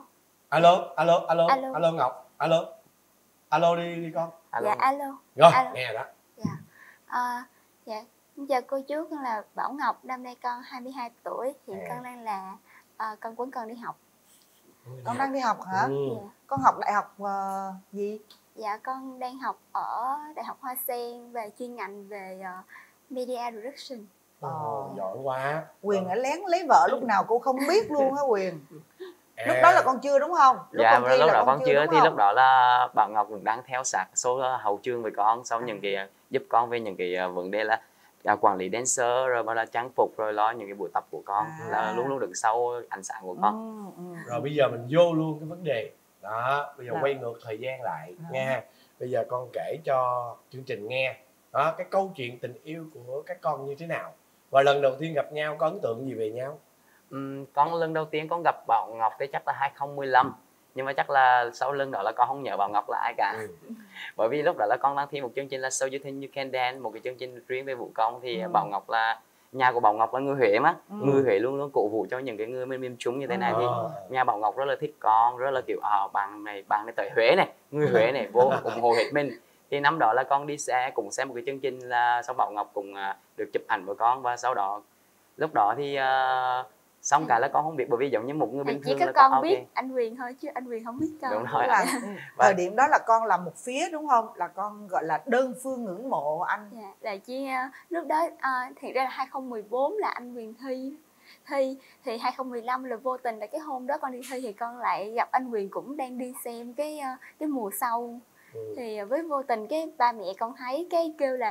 Alo Ngọc. Alo đi con. Dạ alo. Rồi Alo. nghe đó. Dạ. Dạ. Chào cô chú, con là Bảo Ngọc, năm nay con 22 tuổi, hiện con đang là con vẫn còn đi học. Con đang đi học hả? Dạ. Con học đại học gì? Dạ con đang học ở Đại học Hoa Sen về chuyên ngành về Media Direction. Giỏi quá. Quyền lén lấy vợ lúc nào cô không biết luôn á Quyền. Lúc đó là con chưa đúng không? Dạ lúc đó con chưa, thì đúng lúc đó là Bảo Ngọc cũng đang theo sát số hậu trường với con, sau những cái giúp con về những cái vấn đề là quản lý dancer, rồi là trang phục, rồi lo những cái buổi tập của con, là luôn luôn đứng sau ánh sáng của con. Rồi bây giờ mình vô luôn cái vấn đề đó. Bây giờ quay ngược thời gian lại nha. Bây giờ con kể cho chương trình nghe đó, cái câu chuyện tình yêu của các con như thế nào, và lần đầu tiên gặp nhau có ấn tượng gì về nhau? Con lần đầu tiên con gặp Bảo Ngọc thì chắc là 2015, nhưng mà chắc là sau lần đó là con không nhớ Bảo Ngọc là ai cả. Bởi vì lúc đó là con đang thi một chương trình là So You Think You Can Dance, một cái chương trình riêng về vũ công, thì Bảo Ngọc là nhà của Bảo Ngọc là người Huế mà, người Huế luôn luôn cổ vũ cho những cái người bên miền Trung như thế này, thì nhà Bảo Ngọc rất là thích con, rất là kiểu bạn này tới Huế này, người Huế này vô ủng hộ hết mình. Thì năm đó là con đi cùng xem một cái chương trình là sau Bảo Ngọc cũng được chụp ảnh với con, và sau đó lúc đó thì xong cả là con không biết, bởi vì giống như một người bình thường chỉ có là con biết anh Quyền thôi, chứ anh Quyền không biết con. Đúng rồi. Thời điểm đó là con là một phía đúng không? Là con gọi là đơn phương ngưỡng mộ anh. Dạ, là chỉ lúc đó thì ra là 2014 là anh Quyền thi thì 2015 là vô tình là cái hôm đó con đi thi thì con lại gặp anh Quyền cũng đang đi xem cái mùa sau. Thì với vô tình cái ba mẹ con thấy cái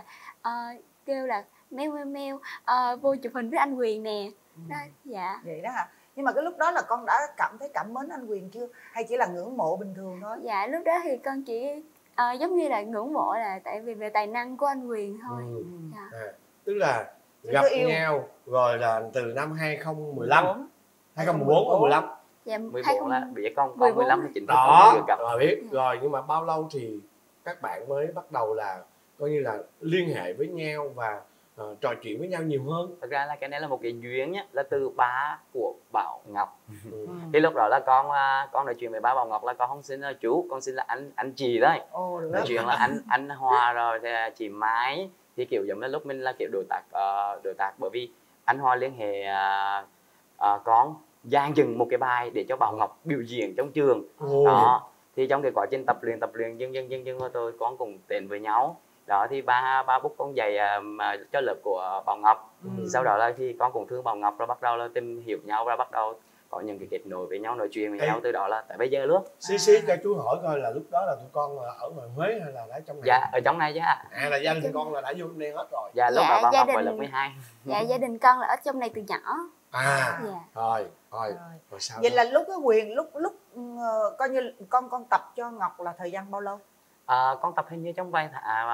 kêu là meo vô chụp hình với anh Quyền nè. Đó, dạ. Vậy đó hả? Nhưng mà cái lúc đó là con đã cảm thấy cảm mến anh Quyền chưa? Hay chỉ là ngưỡng mộ bình thường thôi? Dạ lúc đó thì con chỉ giống như là ngưỡng mộ là tại vì về tài năng của anh Quyền thôi. Dạ. Tức là gặp nhau rồi là từ năm 2015 2014 hay 15? Dạ 14 là biết con 15 thì chính thức đó được gặp. rồi biết rồi. Nhưng mà bao lâu thì các bạn mới bắt đầu là coi như là liên hệ với nhau và trò chuyện với nhau nhiều hơn? Thật ra là cái này là một cái duyên nhá, là từ ba của Bảo Ngọc. Thì lúc đó là con nói chuyện với ba Bảo Ngọc là con không xin là chú, con xin là anh chị đấy. Nói chuyện là anh Hòa rồi thì chị Mai, thì kiểu giống như lúc mình là kiểu đối tác, bởi vì anh Hòa liên hệ con dàn dựng một cái bài để cho Bảo Ngọc biểu diễn trong trường. Đó thì trong cái quá trình tập luyện dần thôi con cùng đến với nhau. Đó thì ba book con dạy cho lớp của Bảo Ngọc. Sau đó là thì con cũng thương Bảo Ngọc, rồi bắt đầu là tìm hiểu nhau, và bắt đầu có những cái kết nối với nhau, nói chuyện với nhau, từ đó là tới bây giờ luôn. Xí cho chú hỏi coi là lúc đó là tụi con ở ngoài Huế hay là ở trong này? Dạ ở trong này chứ ạ. Là gia đình con là đã vô đây hết rồi? Dạ lúc đó Bảo Ngọc ở lớp 12. Dạ gia đình con là ở trong này từ nhỏ. Rồi sao vậy đó? Là lúc cái Quyền lúc coi như con tập cho Ngọc là thời gian bao lâu? Con tập hình như trong vài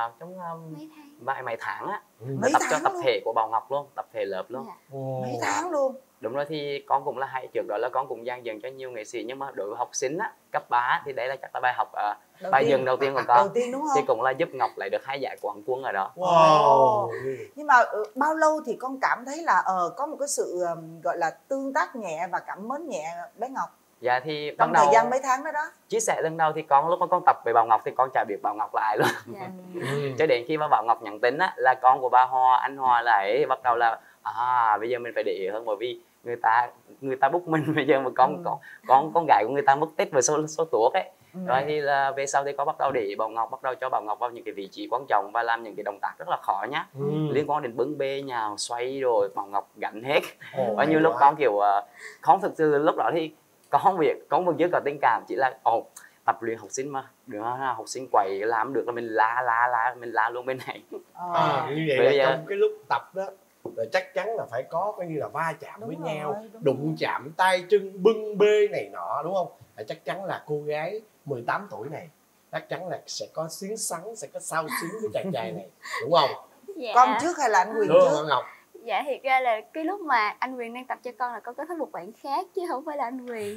mấy tháng á. Mấy tập tháng cho tập luôn? thể của Bảo Ngọc luôn, tập thể lớp luôn. Mấy tháng luôn? Đúng rồi, thì con cũng là trước đó là con cũng dàn dựng cho nhiều nghệ sĩ, nhưng mà đối với học sinh á cấp 3 thì đấy là chắc là bài học bài dừng đầu tiên của con. Đầu tiên đúng không? Thì cũng là giúp Ngọc lại được 2 giải quán quân ở đó. Nhưng mà bao lâu thì con cảm thấy là có một cái sự gọi là tương tác nhẹ và cảm mến nhẹ bé Ngọc? Dạ thì trong thời gian mấy tháng đó đó. Chia sẻ lần đầu thì con lúc mà con tập với Bảo Ngọc thì con chả biết Bảo Ngọc là ai luôn. Cho đến khi mà Bảo Ngọc nhắn tin á là con của bà Hoa, anh Hoa là ấy, bắt đầu là bây giờ mình phải để ý hơn, bởi vì người ta book mình bây giờ mà con gái của người ta mất tích với số tuốt ấy. Rồi thì là về sau thì có bắt đầu để ý Bảo Ngọc, bắt đầu cho Bảo Ngọc vào những cái vị trí quan trọng và làm những cái động tác rất là khó nhá, liên quan đến bưng bê, nhào, xoay rồi Bảo Ngọc gánh hết. Và như lúc con kiểu không thực sự lúc đó thì con không biết, con vẫn chưa có tình cảm, chỉ là tập luyện học sinh mà đứa học sinh quậy làm được là mình la luôn bên này. Như vậy là trong cái lúc tập đó là chắc chắn là phải có coi như là va chạm với nhau, đụng chạm tay chân, bưng bê này nọ, đúng không? Là chắc chắn là cô gái 18 tuổi này chắc chắn là sẽ có xuyến xắn, sẽ có sao xuyến với chàng trai này, đúng không? Dạ. Con trước hay là anh Quyền trước? trước? Ngọc. Dạ thiệt ra là cái lúc mà anh Quyền đang tập cho con là con có thích một bạn khác chứ không phải là anh Quyền.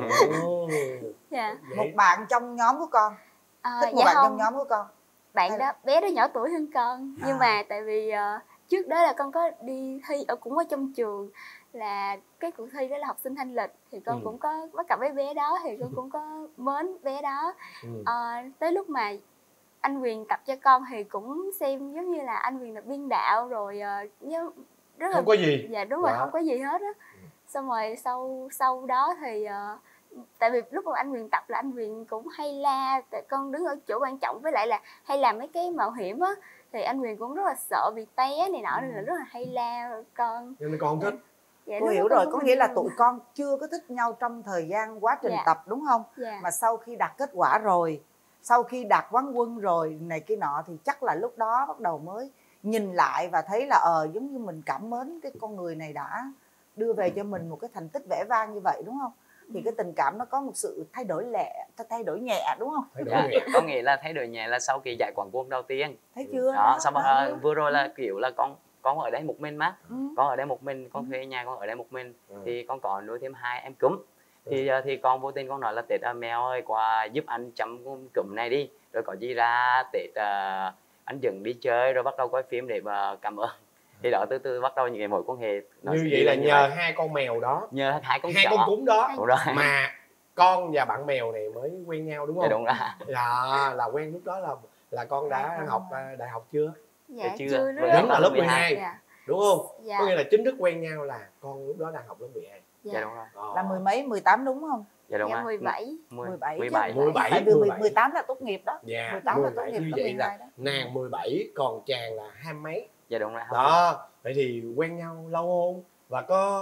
Dạ. Một bạn trong nhóm của con. Thích một bạn trong nhóm của con. Bạn đó bé đó nhỏ tuổi hơn con, nhưng mà tại vì trước đó là con có đi thi cũng ở trong trường, là cái cuộc thi đó là học sinh thanh lịch thì con cũng có bắt cặp với bé đó, thì con cũng có mến bé đó. Tới lúc mà anh Quyền tập cho con thì cũng xem giống như là anh Quyền là biên đạo rồi, rất là không có gì. Dạ đúng rồi, không có gì hết á. Xong rồi sau đó thì tại vì lúc mà anh Quyền tập là anh Quyền cũng hay la, tại con đứng ở chỗ quan trọng, với lại là hay làm mấy cái mạo hiểm á, thì anh Quyền cũng rất là sợ bị té này nọ, nên là rất là hay la con. Nên con không thích. Dạ, cô hiểu rồi, có nghĩa là tụi con chưa có thích nhau trong thời gian quá trình tập, đúng không? Mà sau khi đạt kết quả rồi, sau khi đạt quán quân rồi này kia nọ, thì chắc là lúc đó bắt đầu mới nhìn lại và thấy là giống như mình cảm mến cái con người này đã đưa về cho mình một cái thành tích vẻ vang như vậy, đúng không? Thì cái tình cảm nó có một sự thay đổi nhẹ, đúng không? Có nghĩa là thay đổi nhẹ là sau khi giải quán quân đầu tiên. Thấy chưa? Đó, xong rồi vừa rồi là kiểu là con ở đây một mình mà. Con ở đây một mình, con thuê nhà con ở đây một mình. Thì con còn nuôi thêm 2 em cúm. Thì con vô tình con nói là Tết mèo ơi, qua giúp anh chăm con cúm này đi. Rồi có gì ra Tết anh dẫn đi chơi rồi bắt đầu coi phim để mà cảm ơn. Thì đó từ từ bắt đầu những cái mối quan hệ. Như vậy là nhờ 2 con mèo đó, nhờ 2 con cún đó đúng mà con và bạn mèo này mới quen nhau, đúng không? Dạ đúng rồi. Là quen lúc đó là con đã học đại học chưa? Dạ chưa. Vẫn là lớp 12. Dạ. Đúng không? Dạ. Có nghĩa là chính thức quen nhau là con lúc đó đang học lớp 12. Dạ đúng rồi. Là 18 đúng không? Dạ đúng dạ, rồi. 17. 17. 18 là tốt nghiệp đó. Dạ. 18 là tốt nghiệp như vậy là nàng 17 còn chàng là 20 mấy. Dạ đúng rồi. Đó, vậy thì quen nhau lâu không? Và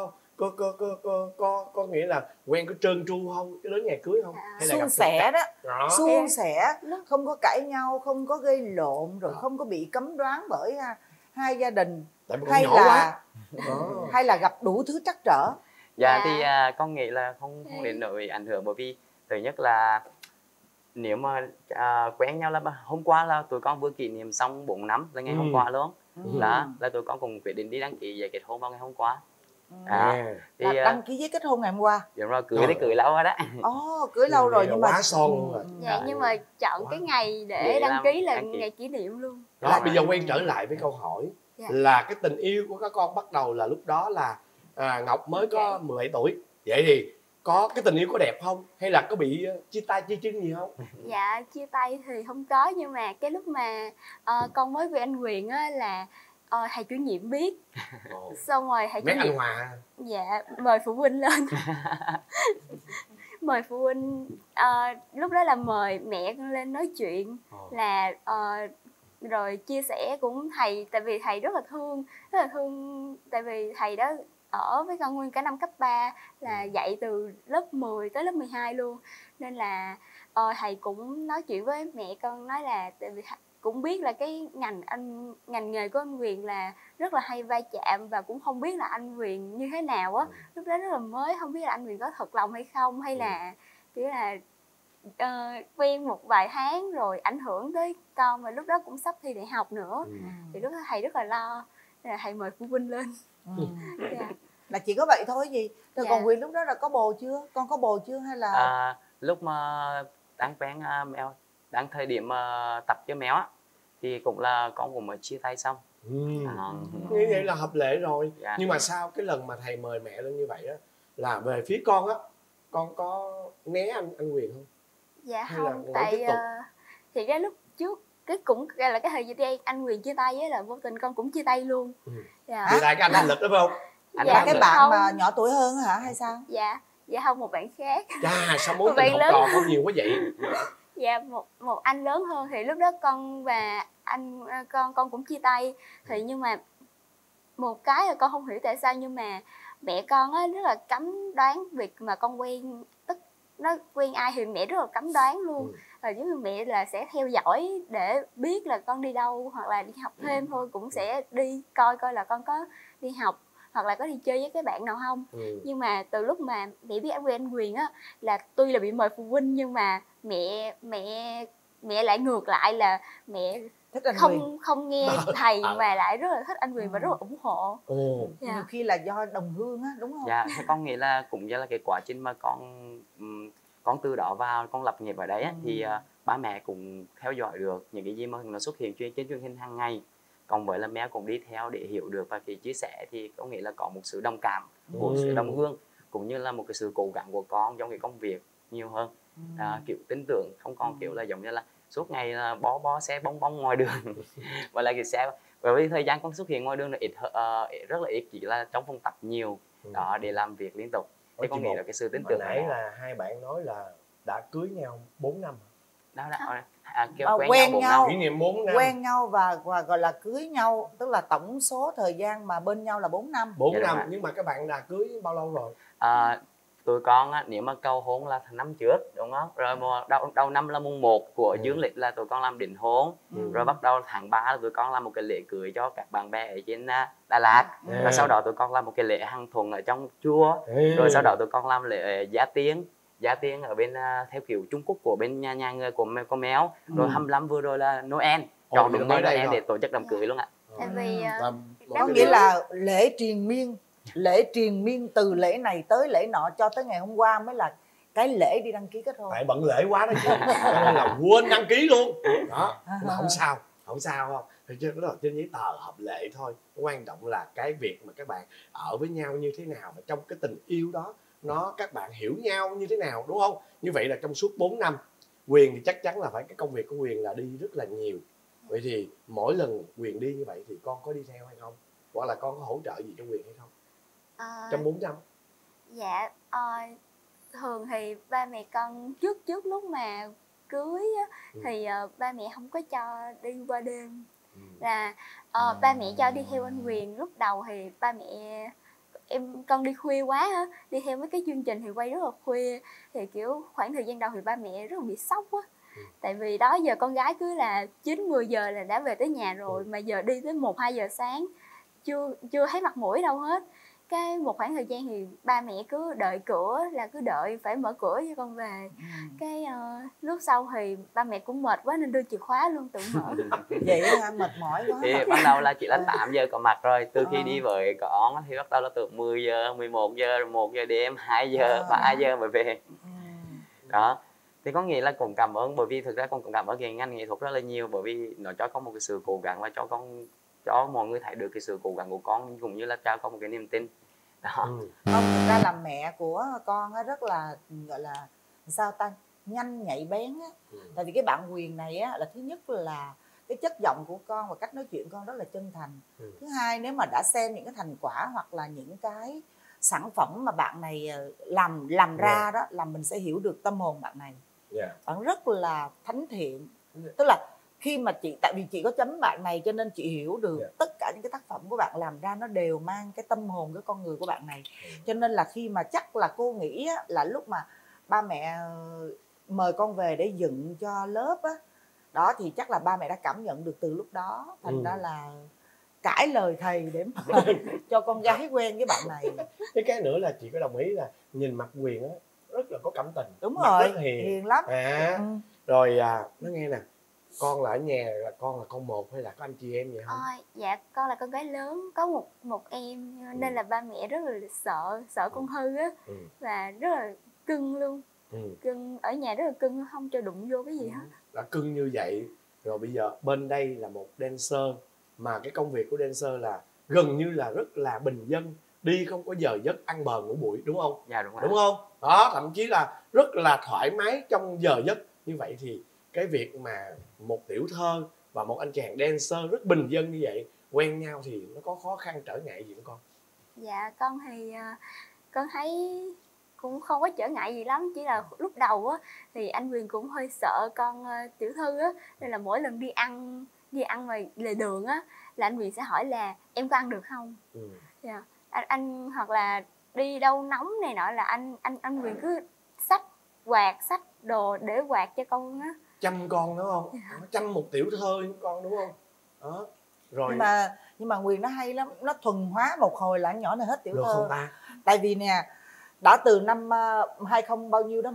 có nghĩa là quen có trơn tru không? Cái đến ngày cưới không? Hay là suôn sẻ đó. Suôn sẻ, Lúc không có cãi nhau, không có gây lộn, rồi không có bị cấm đoán bởi hai gia đình, hay là gặp đủ thứ trắc trở. Dạ thì con nghĩ là không đến nỗi ảnh hưởng, bởi vì thứ nhất là nếu mà quen nhau là hôm qua là tụi con vừa kỷ niệm xong 4 năm là ngày hôm qua luôn. Là tụi con cùng quyết định đi đăng ký giấy kết hôn vào ngày hôm qua. Thì đăng ký giấy kết hôn ngày hôm qua. Đúng rồi, cưới thì cưới lâu rồi đó. Cưới lâu rồi nhưng mà quá son rồi. Dạ, nhưng mà chọn cái ngày để đăng ký là ngày kỷ niệm luôn. Đó, bây giờ quay trở lại với câu hỏi là cái tình yêu của các con bắt đầu là lúc đó là Ngọc mới có 17 tuổi. Vậy thì có cái tình yêu có đẹp không? Hay là có bị chia tay chia chân gì không? Dạ, chia tay thì không có, nhưng mà cái lúc mà con mới về anh Quyền á là thầy chủ nhiệm biết. Xong rồi thầy chủ nhiệm anh Hòa. Dạ, mời phụ huynh lên. Mời phụ huynh, lúc đó là mời mẹ con lên nói chuyện, là rồi chia sẻ cũng thầy, tại vì thầy rất là thương, tại vì thầy đó ở với con nguyên cả năm cấp 3, là dạy từ lớp 10 tới lớp 12 luôn, nên là thầy cũng nói chuyện với mẹ con, nói là tại vì cũng biết là cái ngành nghề của anh Quyền là rất là hay va chạm, và cũng không biết là anh Quyền như thế nào á, lúc đó rất là mới, không biết là anh Quyền có thật lòng hay không, hay là kiểu là quen một vài tháng rồi ảnh hưởng tới con, và lúc đó cũng sắp thi đại học nữa. Thì lúc đó thầy rất là lo, nên là thầy mời phụ huynh lên. Là chỉ có vậy thôi gì? Rồi còn Quyền lúc đó là có bồ chưa? Con có bồ chưa hay là lúc mà đang quen mèo, đang thời điểm tập với mèo á, thì cũng là con cũng mới chia tay xong. Như vậy là hợp lệ rồi. Nhưng mà sau cái lần mà thầy mời mẹ lên như vậy á, là về phía con á con có né anh Quyền không? Dạ Hay là không, vẫn tại tiếp tục? thì ra lúc trước cái cũng là cái thời gian anh Quyền chia tay ấy là vô tình con cũng chia tay luôn. Dạ. Thì tại cái anh lực đó phải không? Dạ, cái bạn không. mà nhỏ tuổi hơn hả hay sao? Dạ không, một bạn khác. Chà, sao mối Một tình bạn học lớn. trò con nhiều quá vậy? Dạ một anh lớn hơn thì lúc đó con và anh con cũng chia tay thì nhưng mà một cái là con không hiểu tại sao nhưng mà mẹ con á rất là cấm đoán việc mà con quen nó quen ai thì mẹ rất là cấm đoán luôn. Rồi giống như mẹ là sẽ theo dõi để biết là con đi đâu hoặc là đi học thêm thôi, cũng sẽ đi coi là con có đi học hoặc là có đi chơi với cái bạn nào không. Nhưng mà từ lúc mà mẹ biết anh Quyền á là tuy là bị mời phụ huynh nhưng mà mẹ lại ngược lại là mẹ thích anh Quyền. không nghe thầy mà lại rất là thích anh Quyền và rất là ủng hộ. Nhiều khi là do đồng hương á, đúng không? Dạ, con nghĩ là cũng như là cái quá trình mà con từ đó vào con lập nghiệp ở đấy á, thì ba mẹ cũng theo dõi được những cái gì mà nó xuất hiện trên truyền hình hàng ngày. Còn với là mẹ cũng đi theo để hiểu được và cái chia sẻ thì có nghĩa là có một sự đồng cảm, một sự đồng hương cũng như là một cái sự cố gắng của con trong cái công việc nhiều hơn. Kiểu tin tưởng, không còn kiểu là giống như là suốt ngày là bó xe bong bong ngoài đường và là cái xe, bởi vì thời gian con xuất hiện ngoài đường là rất là ít, chỉ là trong phòng tập nhiều đó để làm việc liên tục. Thì con nghĩ là cái sự tin tưởng nãy là hai bạn nói là đã cưới nhau 4 năm đó là quen nhau, kỷ niệm 4 năm, quen nhau và gọi là cưới nhau, tức là tổng số thời gian mà bên nhau là 4 năm. 4 năm, nhưng mà các bạn đã cưới bao lâu rồi? Tụi con á, nếu mà cầu hôn là năm trước đúng không? Rồi đầu năm là mùng 1 của dương lịch là tụi con làm đính hôn. Rồi bắt đầu tháng 3 là tụi con làm một cái lễ cưới cho các bạn bè ở trên Đà Lạt. Rồi sau đó tụi con làm một cái lễ hằng thuần ở trong chùa. Rồi sau đó tụi con làm lễ giá tiên ở bên theo kiểu Trung Quốc của bên nhà người của con Mèo. Rồi 25 vừa rồi là Noel. Chọn đúng ngày Noel để tổ chức đám cưới luôn ạ. Tại vì có nghĩa là lễ triền miên từ lễ này tới lễ nọ cho tới ngày hôm qua mới là cái lễ đi đăng ký kết hôn. Tại bận lễ quá đó chị, cho nên là quên đăng ký luôn đó. Mà không sao không, thì trên giấy tờ hợp lệ thôi. Quan trọng là cái việc mà các bạn ở với nhau như thế nào và trong cái tình yêu đó các bạn hiểu nhau như thế nào, đúng không? Như vậy là trong suốt 4 năm Quyền thì chắc chắn là phải cái công việc của Quyền là đi rất là nhiều. Vậy thì mỗi lần Quyền đi như vậy thì con có đi theo hay không? Hoặc là con có hỗ trợ gì cho Quyền hay không? Trong 4 năm? Dạ, thường thì ba mẹ con trước lúc mà cưới á, thì ba mẹ không có cho đi qua đêm. Là ba mẹ cho đi theo anh Quyền. Lúc đầu thì ba mẹ con đi khuya quá á, đi theo mấy cái chương trình thì quay rất là khuya, thì kiểu khoảng thời gian đầu thì ba mẹ rất là bị sốc á. Tại vì đó giờ con gái cứ là 9-10 giờ là đã về tới nhà rồi, mà giờ đi tới 1-2 giờ sáng chưa thấy mặt mũi đâu hết. Cái một khoảng thời gian thì ba mẹ cứ đợi cửa, là cứ đợi phải mở cửa cho con về. Cái lúc sau thì ba mẹ cũng mệt quá nên đưa chìa khóa luôn tự mở. Vậy hả? Mệt mỏi quá. Thì ban đầu là chỉ là 8 giờ có mặt rồi. Từ khi đi với con thì bắt đầu là từ 10 giờ, 11 giờ, 1 giờ đêm, 2 giờ, 3 giờ mới về. Đó. Thì có nghĩa là cũng cảm ơn, bởi vì thực ra con cũng cảm ơn cái ngành nghệ thuật rất là nhiều, bởi vì nó cho con một cái sự cố gắng và cho mọi người thấy được cái sự cố gắng của con, cũng như là cho con một cái niềm tin. Đó. Không, thực ra là mẹ của con rất là gọi là sao ta, nhanh nhạy bén á. Tại vì cái bạn Quyền này á là thứ nhất là cái chất giọng của con và cách nói chuyện con rất là chân thành. Thứ hai, nếu mà đã xem những cái thành quả hoặc là những cái sản phẩm mà bạn này làm ra đó là mình sẽ hiểu được tâm hồn bạn này. Bạn rất là thánh thiện. Tức là khi mà tại vì chị có chấm bạn này cho nên chị hiểu được tất cả những cái tác phẩm của bạn làm ra nó đều mang cái tâm hồn, cái con người của bạn này. Cho nên là khi mà chắc là cô nghĩ á, là lúc mà ba mẹ mời con về để dựng cho lớp á, đó thì chắc là ba mẹ đã cảm nhận được từ lúc đó. Thành ra là cãi lời thầy để mà cho con gái quen với bạn này. Cái nữa là chị có đồng ý là nhìn mặt Quyền á rất là có cảm tình. Đúng mặt rồi, rất hiền lắm. Rồi nói nghe nè, con là ở nhà là con là con một hay là có anh chị em gì không? Dạ con là con gái lớn, có một em, nên là ba mẹ rất là sợ con hư á, và rất là cưng luôn. Cưng ở nhà rất là cưng, không cho đụng vô cái gì hết. Là cưng như vậy. Rồi bây giờ bên đây là một dancer, mà cái công việc của dancer là gần như là rất là bình dân, đi không có giờ giấc, ăn bờ ngủ bụi, đúng không? Dạ đúng rồi. Đúng không? Đó, thậm chí là rất là thoải mái trong giờ giấc. Như vậy thì cái việc mà một tiểu thơ và một anh chàng dancer rất bình dân như vậy quen nhau thì nó có khó khăn trở ngại gì không con? Dạ con thì con thấy cũng không có trở ngại gì lắm, chỉ là lúc đầu á thì anh Quyền cũng hơi sợ con tiểu thư á, nên là mỗi lần đi ăn ngoài lề đường á là anh Quyền sẽ hỏi là em có ăn được không. Yeah. Anh hoặc là đi đâu nóng này nọ là anh Quyền cứ xách quạt, xách đồ để quạt cho con á, Chăm con đúng không? Chăm một tiểu thơ với con đúng không? Đó. Rồi Nhưng mà Quyền nó hay lắm, nó thuần hóa một hồi là nhỏ này hết tiểu được thơ. không ta? Tại vì nè, đã từ năm 20 bao nhiêu đó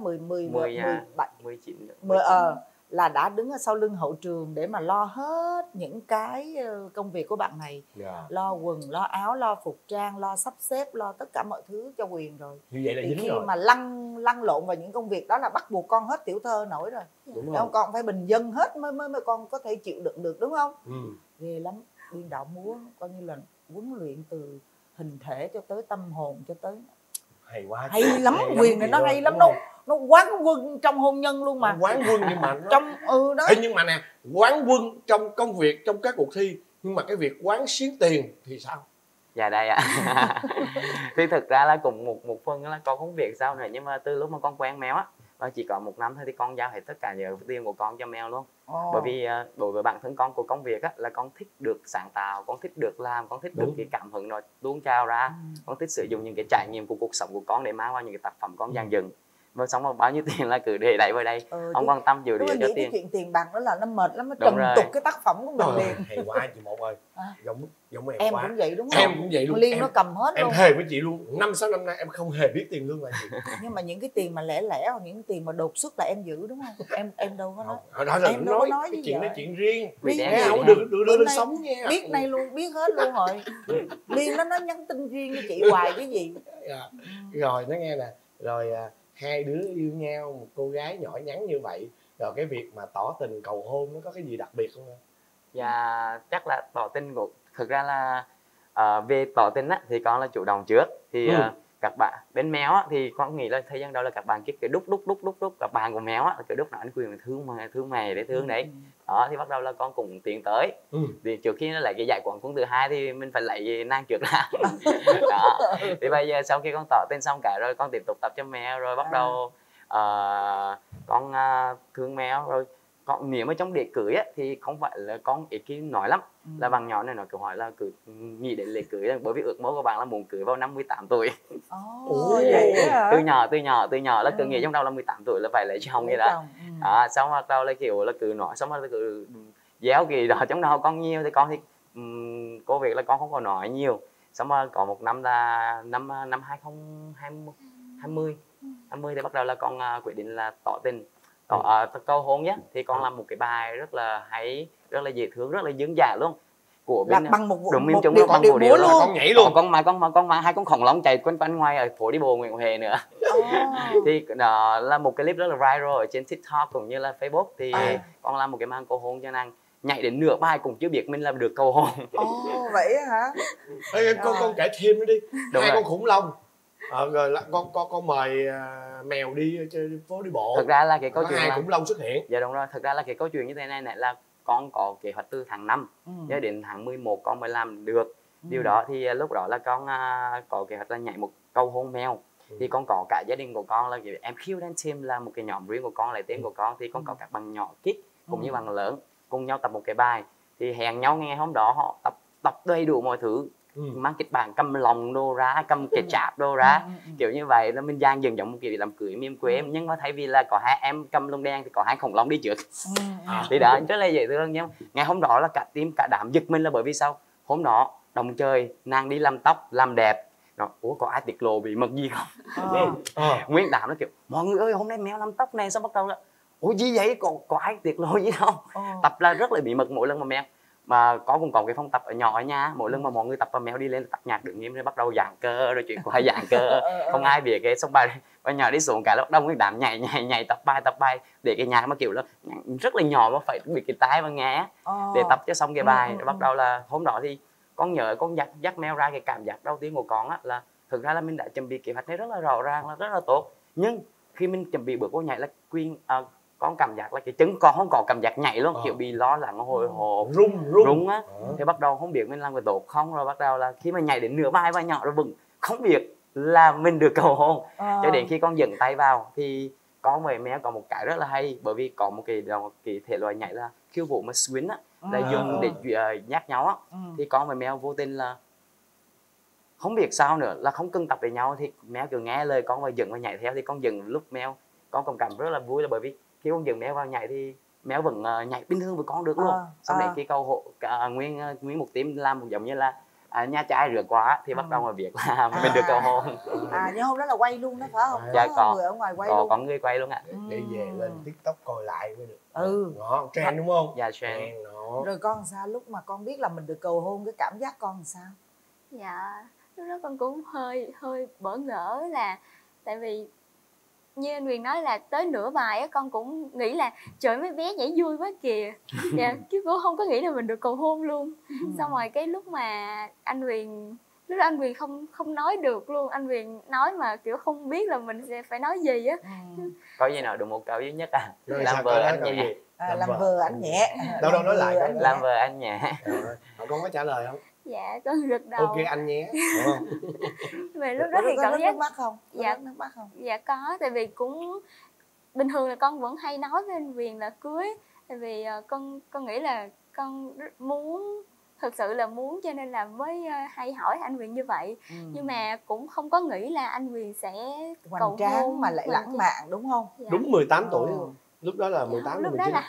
19 là đã đứng ở sau lưng hậu trường để mà lo hết những cái công việc của bạn này. Lo quần, lo áo, lo phục trang, lo sắp xếp, lo tất cả mọi thứ cho Quyền rồi. Như vậy là thì dính khi rồi. mà lăn lộn vào những công việc đó là bắt buộc con hết tiểu thơ nổi rồi. Đúng không? Con phải bình dân hết mới con có thể chịu đựng được, đúng không? Ghê lắm. Biên đạo múa coi như là huấn luyện từ hình thể cho tới tâm hồn cho tới hay quá, hay lắm. Quyền này nó hay lắm, nó quán quân trong hôn nhân luôn mà. Quán quân nhưng mà nó... trong đó. Ê, nhưng mà nè, quán quân trong công việc, trong các cuộc thi, nhưng mà cái việc quán xuyến tiền thì sao? Dạ đây ạ. Thì thực ra là cũng một phần là con không biết sao nữa, nhưng mà từ lúc mà con quen mèo á, và chỉ có 1 năm thôi thì con giao hết tất cả những tiền của con cho mèo luôn. Bởi vì đối với bản thân con của công việc á, là con thích được sáng tạo, con thích được làm, con thích được cái cảm hứng nó tuôn trào ra, con thích sử dụng những cái trải nghiệm của cuộc sống của con để mang vào những cái tác phẩm con dàn dựng. Và xong rồi bao nhiêu tiền là cứ để đẩy vào đây, không quan tâm dự định cho tiền. Cái chuyện tiền bạc đó là nó mệt lắm, nó trần tục cái tác phẩm của mình liền. Hay quá chị Một ơi, giống em quá. cũng vậy đúng không? Em cũng vậy luôn. Liên nó cầm hết em luôn. Em thề với chị luôn, 5-6 năm nay em không hề biết tiền lương là gì. Nhưng mà những cái tiền mà lẻ hoặc những tiền mà đột xuất là em giữ đúng không? Em đâu có nói. Đó em đâu có nói cái chuyện đó chuyện riêng. Nghe không được đưa lên sống nha. Biết nay luôn, biết hết luôn rồi. Liên nó nhắn tin riêng với chị hoài cái gì. Rồi nó nghe nè, rồi hai đứa yêu nhau, một cô gái nhỏ nhắn như vậy, rồi cái việc mà tỏ tình cầu hôn nó có cái gì đặc biệt không em? Dạ chắc là tỏ tình của thực ra là về tỏ tình á thì con là chủ động trước, thì các bạn bên mèo á thì con nghĩ là thời gian đó là các bạn cái đúc các bạn của mèo á cái đúc nó anh Quyền thương mày để thương đấy. Đó thì bắt đầu là con cũng tiến tới. Thì trước khi nó lấy cái giải quán quân thứ 2 thì mình phải lấy nàng trước đã. Đó thì bây giờ sau khi con tỏ tình xong cả rồi con tiếp tục tập cho mèo, rồi bắt đầu con thương mèo. Rồi còn nếu mà trong đám cưới á thì không phải là con ít khi nói lắm, là bạn nhỏ này nó cứ hỏi là cứ nghĩ đến lễ cưới, bởi vì ước mơ của bạn là muốn cưới vào năm 18 tuổi. Từ nhỏ là cứ nghĩ trong đầu là 18 tuổi là phải lấy chồng vậy đó. Xong bắt đầu là kiểu là cứ nói, xong rồi cứ déo gì đó trong đầu con nhiều, thì con thì có việc là con không còn nói nhiều. Xong rồi có một năm là năm 2020 thì bắt đầu là con quyết định là tỏ tình. Cầu hôn nhé, thì con làm một cái bài rất là hay, rất là dễ thương, rất là dân dã luôn, của bên bằng một đồng minh một chúng điệu bằng bộ điệu luôn. Con nhảy luôn, con mang 2 con khủng long chạy quanh ngoài ở phố đi bộ Nguyễn Huệ nữa. Thì đó là một cái clip rất là viral ở trên TikTok cũng như là Facebook. Thì con làm một cái màn cầu hôn cho nàng, nhảy đến nửa bài cũng chưa biết mình làm được cầu hôn. Vậy hả? Con kể thêm nữa đi. Đúng 2 rồi. con khủng long rồi là con mời mèo đi trên phố đi bộ. Thực ra là cái câu chuyện 2 là khủng long xuất hiện. Dạ đúng rồi, thực ra là cái câu chuyện như thế này là con có kế hoạch từ tháng 5 cho đến tháng 11 con mới làm được điều đó. Thì lúc đó là con có kế hoạch là nhảy một cầu hôn mèo. Thì con có cả gia đình của con là em Q Dance Team, là một cái nhóm riêng của con, lấy tên của con. Thì con có các bạn nhỏ kid cũng như bạn lớn cùng nhau tập một cái bài. Thì hẹn nhau ngày hôm đó họ tập đầy đủ mọi thứ, mang kịch bản, cầm lòng đô ra, cầm cái chạp đô ra, kiểu như vậy. Là mình dàn dựng giống một kiểu làm cưới miền quê em, nhưng mà thay vì là có 2 em cầm lông đen thì có 2 khủng long đi trước. Thì đó rất là dễ thương. Nhưng ngày hôm đó là cả team cả đám giật mình, là bởi vì sao? Hôm đó đồng trời nàng đi làm tóc làm đẹp. Rồi, ủa có ai tiết lộ bí mật gì không? Nguyên đám nó kiểu mọi người ơi hôm nay mèo làm tóc này, xong bắt đầu là ủa gì vậy, có ai tiết lộ gì đâu. Tập là rất là bí mật. Mỗi lần mà mèo mà có cũng có cái phòng tập ở nhỏ ở nhà, mỗi lần mà mọi người tập và mèo đi lên tập nhạc đứng nghiêm rồi bắt đầu giãn cơ, rồi chuyện qua giãn cơ không ai biết cái xong bài và nhỏ đi xuống cả lúc đông cái đám nhảy tập bài để cái nhạc mà kiểu là rất là nhỏ mà phải bị cái tai và nghe để tập cho xong cái bài. Rồi bắt đầu là hôm đó thì con nhớ con dắt mèo ra, cái cảm giác đầu tiên của con á là thực ra là mình đã chuẩn bị kế hoạch này rất là rõ ràng, là rất là tốt, nhưng khi mình chuẩn bị bước vô nhảy là con cảm giác là cái chân con không có cảm giác nhảy luôn, kiểu bị lo lắng hồi hộp rung á. Thì bắt đầu không biết mình làm cái tốt không, rồi bắt đầu là khi mà nhảy đến nửa vai và nhỏ rồi vẫn không biết là mình được cầu hôn. Cho đến khi con dẫn tay vào thì con với mèo có một cái rất là hay, bởi vì có một cái thể loại nhảy là khiêu vũ mà swing á, là dùng để nhắc nhau á. Thì con với mèo vô tình là không biết sao nữa, là không cần tập với nhau, thì mèo cứ nghe lời con và dẫn và nhảy theo. Thì con dẫn lúc mèo con còn cảm rất là vui, là bởi vì khi con dẫn mèo vào nhảy thì mèo vẫn nhảy bình thường với con được luôn. Xong đến khi câu hộ nguyên một team làm một giống như là nhà trai rửa quá thì bắt đầu mà việc là mình được cầu hôn. Nhưng hôm đó là quay luôn đó phải không? Dạ có người ở ngoài quay luôn. Có người quay luôn ạ. Để về lên TikTok coi lại mới được. Ngon, trend đúng không? Dạ trend. Rồi con sao, lúc mà con biết là mình được cầu hôn, cái cảm giác con làm sao? Dạ lúc đó con cũng hơi bỡ ngỡ, là tại vì như anh Huyền nói là tới nửa bài á, con cũng nghĩ là trời mấy bé nhảy vui quá kìa. Dạ, chứ cũng không có nghĩ là mình được cầu hôn luôn. Xong rồi cái lúc mà anh Huyền, lúc đó anh Huyền không nói được luôn, anh Huyền nói mà kiểu không biết là mình sẽ phải nói gì á. Có gì nào được một câu duy nhất à? Làm vợ anh nhẹ. Làm vợ anh nhẹ. Đâu nói lại. Làm vợ anh nhẹ. Con có trả lời không? Dạ con gật đầu. Ok anh nhé. Về lúc đó thì cảm giác nước mắt không? Dạ nước mắt không? Dạ có, tại vì cũng bình thường là con vẫn hay nói với anh Huyền là cưới, tại vì con nghĩ là con muốn, thực sự là muốn, cho nên là mới hay hỏi anh Huyền như vậy. Nhưng mà cũng không có nghĩ là anh Huyền sẽ hoành tráng mà lại lãng mạn, đúng không? Dạ. Đúng 18 tuổi luôn. Lúc đó là 18 lúc 19. đó là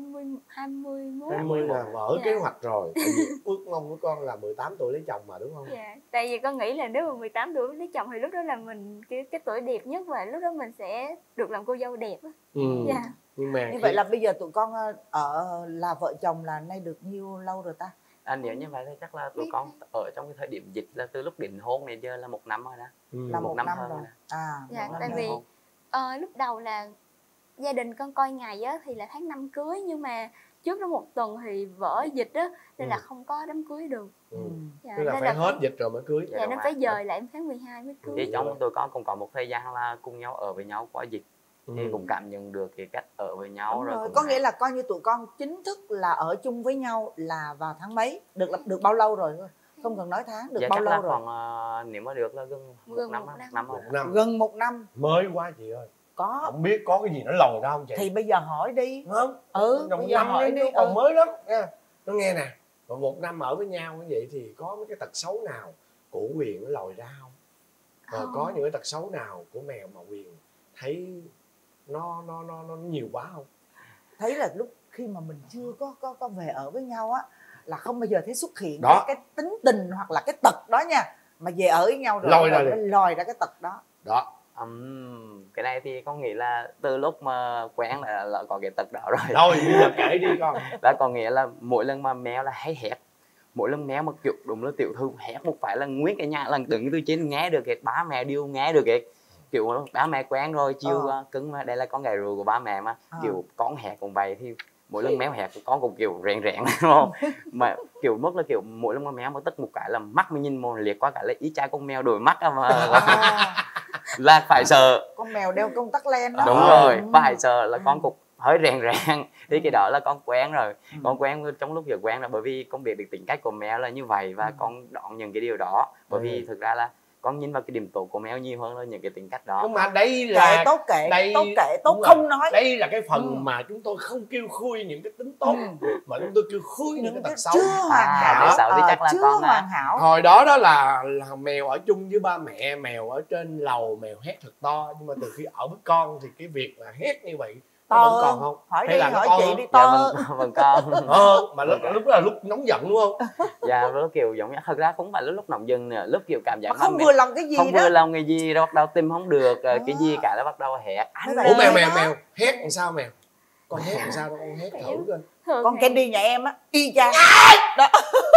21. 20 là vỡ kế hoạch rồi. Tại vì ước mong của con là 18 tuổi lấy chồng mà, đúng không? Dạ, tại vì con nghĩ là nếu mà 18 tuổi lấy chồng thì lúc đó là mình cái tuổi đẹp nhất, và lúc đó mình sẽ được làm cô dâu đẹp á. Dạ. Nhưng mà như vậy là bây giờ tụi con ở là vợ chồng là nay được nhiêu lâu rồi ta? Nếu như vậy thì chắc là tụi con ở trong cái thời điểm dịch là từ lúc định hôn đến giờ là 1 năm rồi đó. Là 1 năm rồi. Dạ, tại vì lúc đầu là gia đình con coi ngày á thì là tháng 5 cưới, nhưng mà trước đó 1 tuần thì vỡ dịch á, nên là không có đám cưới được. Dạ, tức là phải hết dịch rồi mới cưới. Dạ, nên phải dời lại tháng 12 mới cưới. Thì trong tụi con cũng có một thời gian là cùng nhau ở với nhau qua dịch, thì cũng cảm nhận được cái cách ở với nhau. Rồi có nghĩa là coi như tụi con chính thức là ở chung với nhau là vào tháng mấy, được bao lâu rồi? Không cần nói tháng, được bao lâu rồi? Khoảng nếu mà được là gần 1 năm rồi. Gần 1 năm mới quá chị ơi. Có không biết có cái gì nó lòi ra không chị? Thì bây giờ hỏi đi. Không? Bây giờ hỏi đi. Còn mới lắm nha. Nó nghe nè, còn 1 năm ở với nhau như vậy thì có mấy cái tật xấu nào của Huyền nó lòi ra không? Rồi có những cái tật xấu nào của mèo mà Huyền thấy nó nhiều quá không? Thấy là lúc khi mà mình chưa có về ở với nhau á, là không bao giờ thấy xuất hiện cái tính tình hoặc là cái tật đó nha, mà về ở với nhau rồi lòi ra cái tật đó. Cái này thì con nghĩ là từ lúc mà quen là có cái tật đó rồi. Rồi bây giờ kể đi con. Đó có nghĩa là mỗi lần mà mèo là hay hét, mỗi lần mèo mà kiểu đúng là tiểu thư hét một phải là nguyên cái nhà là đứng từ trên nghe được cái ba mẹ đều nghe được cái kiểu ba mẹ quen rồi chiêu cưng mà đây là con gà rùa của ba mẹ mà kiểu con hét cũng vậy, thì mỗi lần méo hét con cũng kiểu rèn đúng không? Mà kiểu mất là kiểu mỗi lần mà méo mà tức một cái là mắt mình nhìn một liệt qua cái là ý cha con mèo đổi mắt mà là phải sợ. Con mèo đeo công tắc len đó. Đúng rồi, phải sợ là con cục hơi rèn thì cái đó là con quen rồi. Con quen trong lúc giờ quen là bởi vì con biết được tính cách của mèo là như vậy, và con đón những cái điều đó, bởi vì thực ra là con nhìn vào cái điểm tốt của mèo nhiều hơn là những cái tính cách đó. Nhưng mà đây là tốt không nói. Đây là cái phần mà chúng tôi không kêu khui những cái tính tốt, mà chúng tôi kêu khui những cái tật xấu. Chưa hoàn hảo. Thì chắc là chưa con hoàn hảo. Hồi đó là mèo ở chung với ba mẹ, mèo ở trên lầu, mèo hét thật to, nhưng mà từ khi ở với con thì cái việc là hét như vậy to vẫn còn không? Hỏi hay đi, là hỏi chị đi, to. Vâng con. Mà lúc đó là lúc nóng giận đúng không? Dạ, lúc kiểu giống như thật ra cũng phải lúc nóng giận nữa, lúc kiểu cảm giác mà không vừa lòng cái gì không đó, vừa lòng cái gì đó bắt đầu tim không được cái gì cả, nó bắt đầu hét. Ủa mèo hét làm sao mèo? Con hét làm sao đó, con hét thử coi. Con Candy nhà em á y chang đó.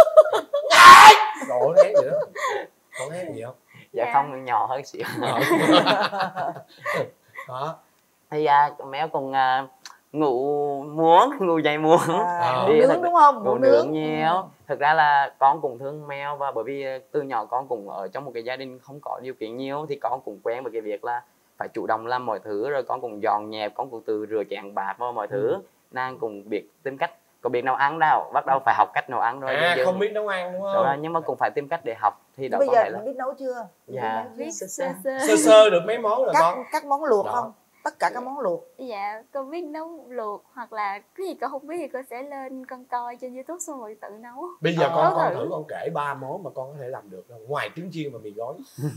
Rồi hét gì đó. Con hét gì không? Dạ không, nhỏ hơn xíu. Đó. Thì mèo cùng ngủ dậy muộn. Ngủ nướng đúng không? Ngủ nướng nhiều. Thực ra là con cũng thương mèo, và bởi vì từ nhỏ con cũng ở trong một cái gia đình không có điều kiện nhiều, thì con cũng quen với cái việc là phải chủ động làm mọi thứ, rồi con cũng dọn dẹp, con cũng từ rửa chén bát vào mọi thứ. Nàng cũng biết tìm cách, có biết nấu ăn đâu, bắt đầu phải học cách nấu ăn rồi. Không biết nấu ăn đúng không? Đúng rồi, nhưng mà cũng phải tìm cách để học. Thì đó bây có giờ thể là biết nấu chưa? dạ Biết sơ Sơ được mấy món rồi con. Các món luộc Đó. không? Tất cả các món luộc. Dạ, con biết nấu luộc, hoặc là cái gì con không biết thì con sẽ lên con coi trên YouTube xong rồi tự nấu. Bây giờ con thử con kể 3 món mà con có thể làm được không? Ngoài trứng chiên và mì gói.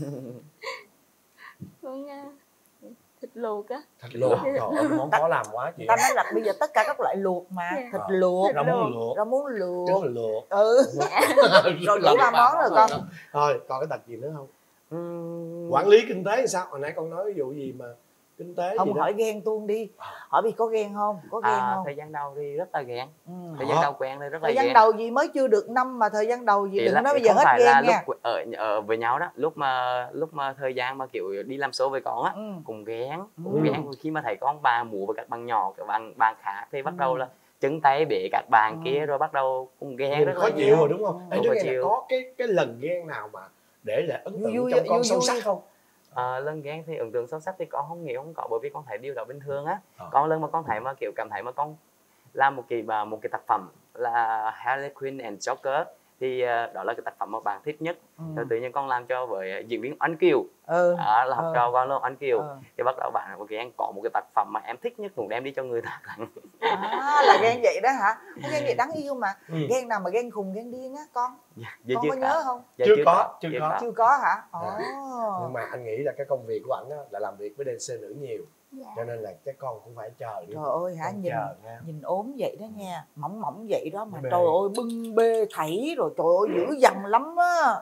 Con thịt luộc á. Thịt luộc, món khó làm quá chị. Ta nói là bây giờ tất cả các loại luộc mà. Thịt luộc, rau muống luộc, trứng luộc. Rồi đủ 3 món rồi con. Thôi, còn cái tật gì nữa không? Quản lý kinh tế thì sao? Hồi nãy con nói ví dụ gì mà kinh tế không gì đó. hỏi ghen tuông đi, hỏi vì có ghen không? Có ghen không? Thời gian đầu thì rất là ghen. Thời gian đầu quen thì rất là ghen. Thời gian đầu gì mới chưa được năm mà thời gian đầu gì thì đừng nói bây giờ hết ghen nha. lúc ở với nhau đó, lúc mà thời gian mà kiểu đi làm show với con á, cùng ghen khi mà thấy con bà mù với các bạn nhỏ, các bạn khác thì bắt đầu là chân tay bể các bạn kia, rồi bắt đầu cùng ghen rất khó là chịu rồi đúng không? Đúng, khó chịu. Có cái lần ghen nào mà để lại ấn tượng trong con sâu sắc không? Lần ghen thì ấn tượng sâu sắc thì con không nghĩ không có, bởi vì con thấy điều đó bình thường á. Con lần mà con thấy mà kiểu cảm thấy mà con làm một cái tác phẩm là Harley Quinn and Joker, thì đó là cái tác phẩm mà bạn thích nhất. Rồi tự nhiên con làm cho với diễn viên Anh Kiều, là học trò con luôn Anh Kiều, thì bắt đầu bạn có một cái tác phẩm mà em thích nhất cũng đem đi cho người ta. Là ghen vậy đó hả? Cái ghen vậy đáng yêu mà. Ghen nào mà ghen khùng ghen điên á con? Con có nhớ không? Chưa có hả? Nhưng mà anh nghĩ là cái công việc của anh là làm việc với dancer nữ nhiều, cho nên là các con cũng phải chờ đi. Trời ơi hả, nhìn ốm vậy đó nha, mỏng mỏng vậy đó mà trời ơi bưng bê thảy rồi, trời ơi dữ dằn lắm á.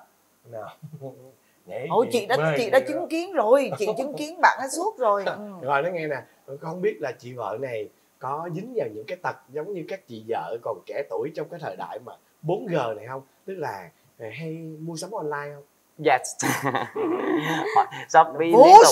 Ôi chị đã chứng kiến rồi, chị chứng kiến bạn ấy suốt rồi. Rồi nó nghe nè, con không biết là chị vợ này có dính vào những cái tật giống như các chị vợ còn trẻ tuổi trong cái thời đại mà 4G này không? Tức là hay mua sắm online không? Yes. Shopee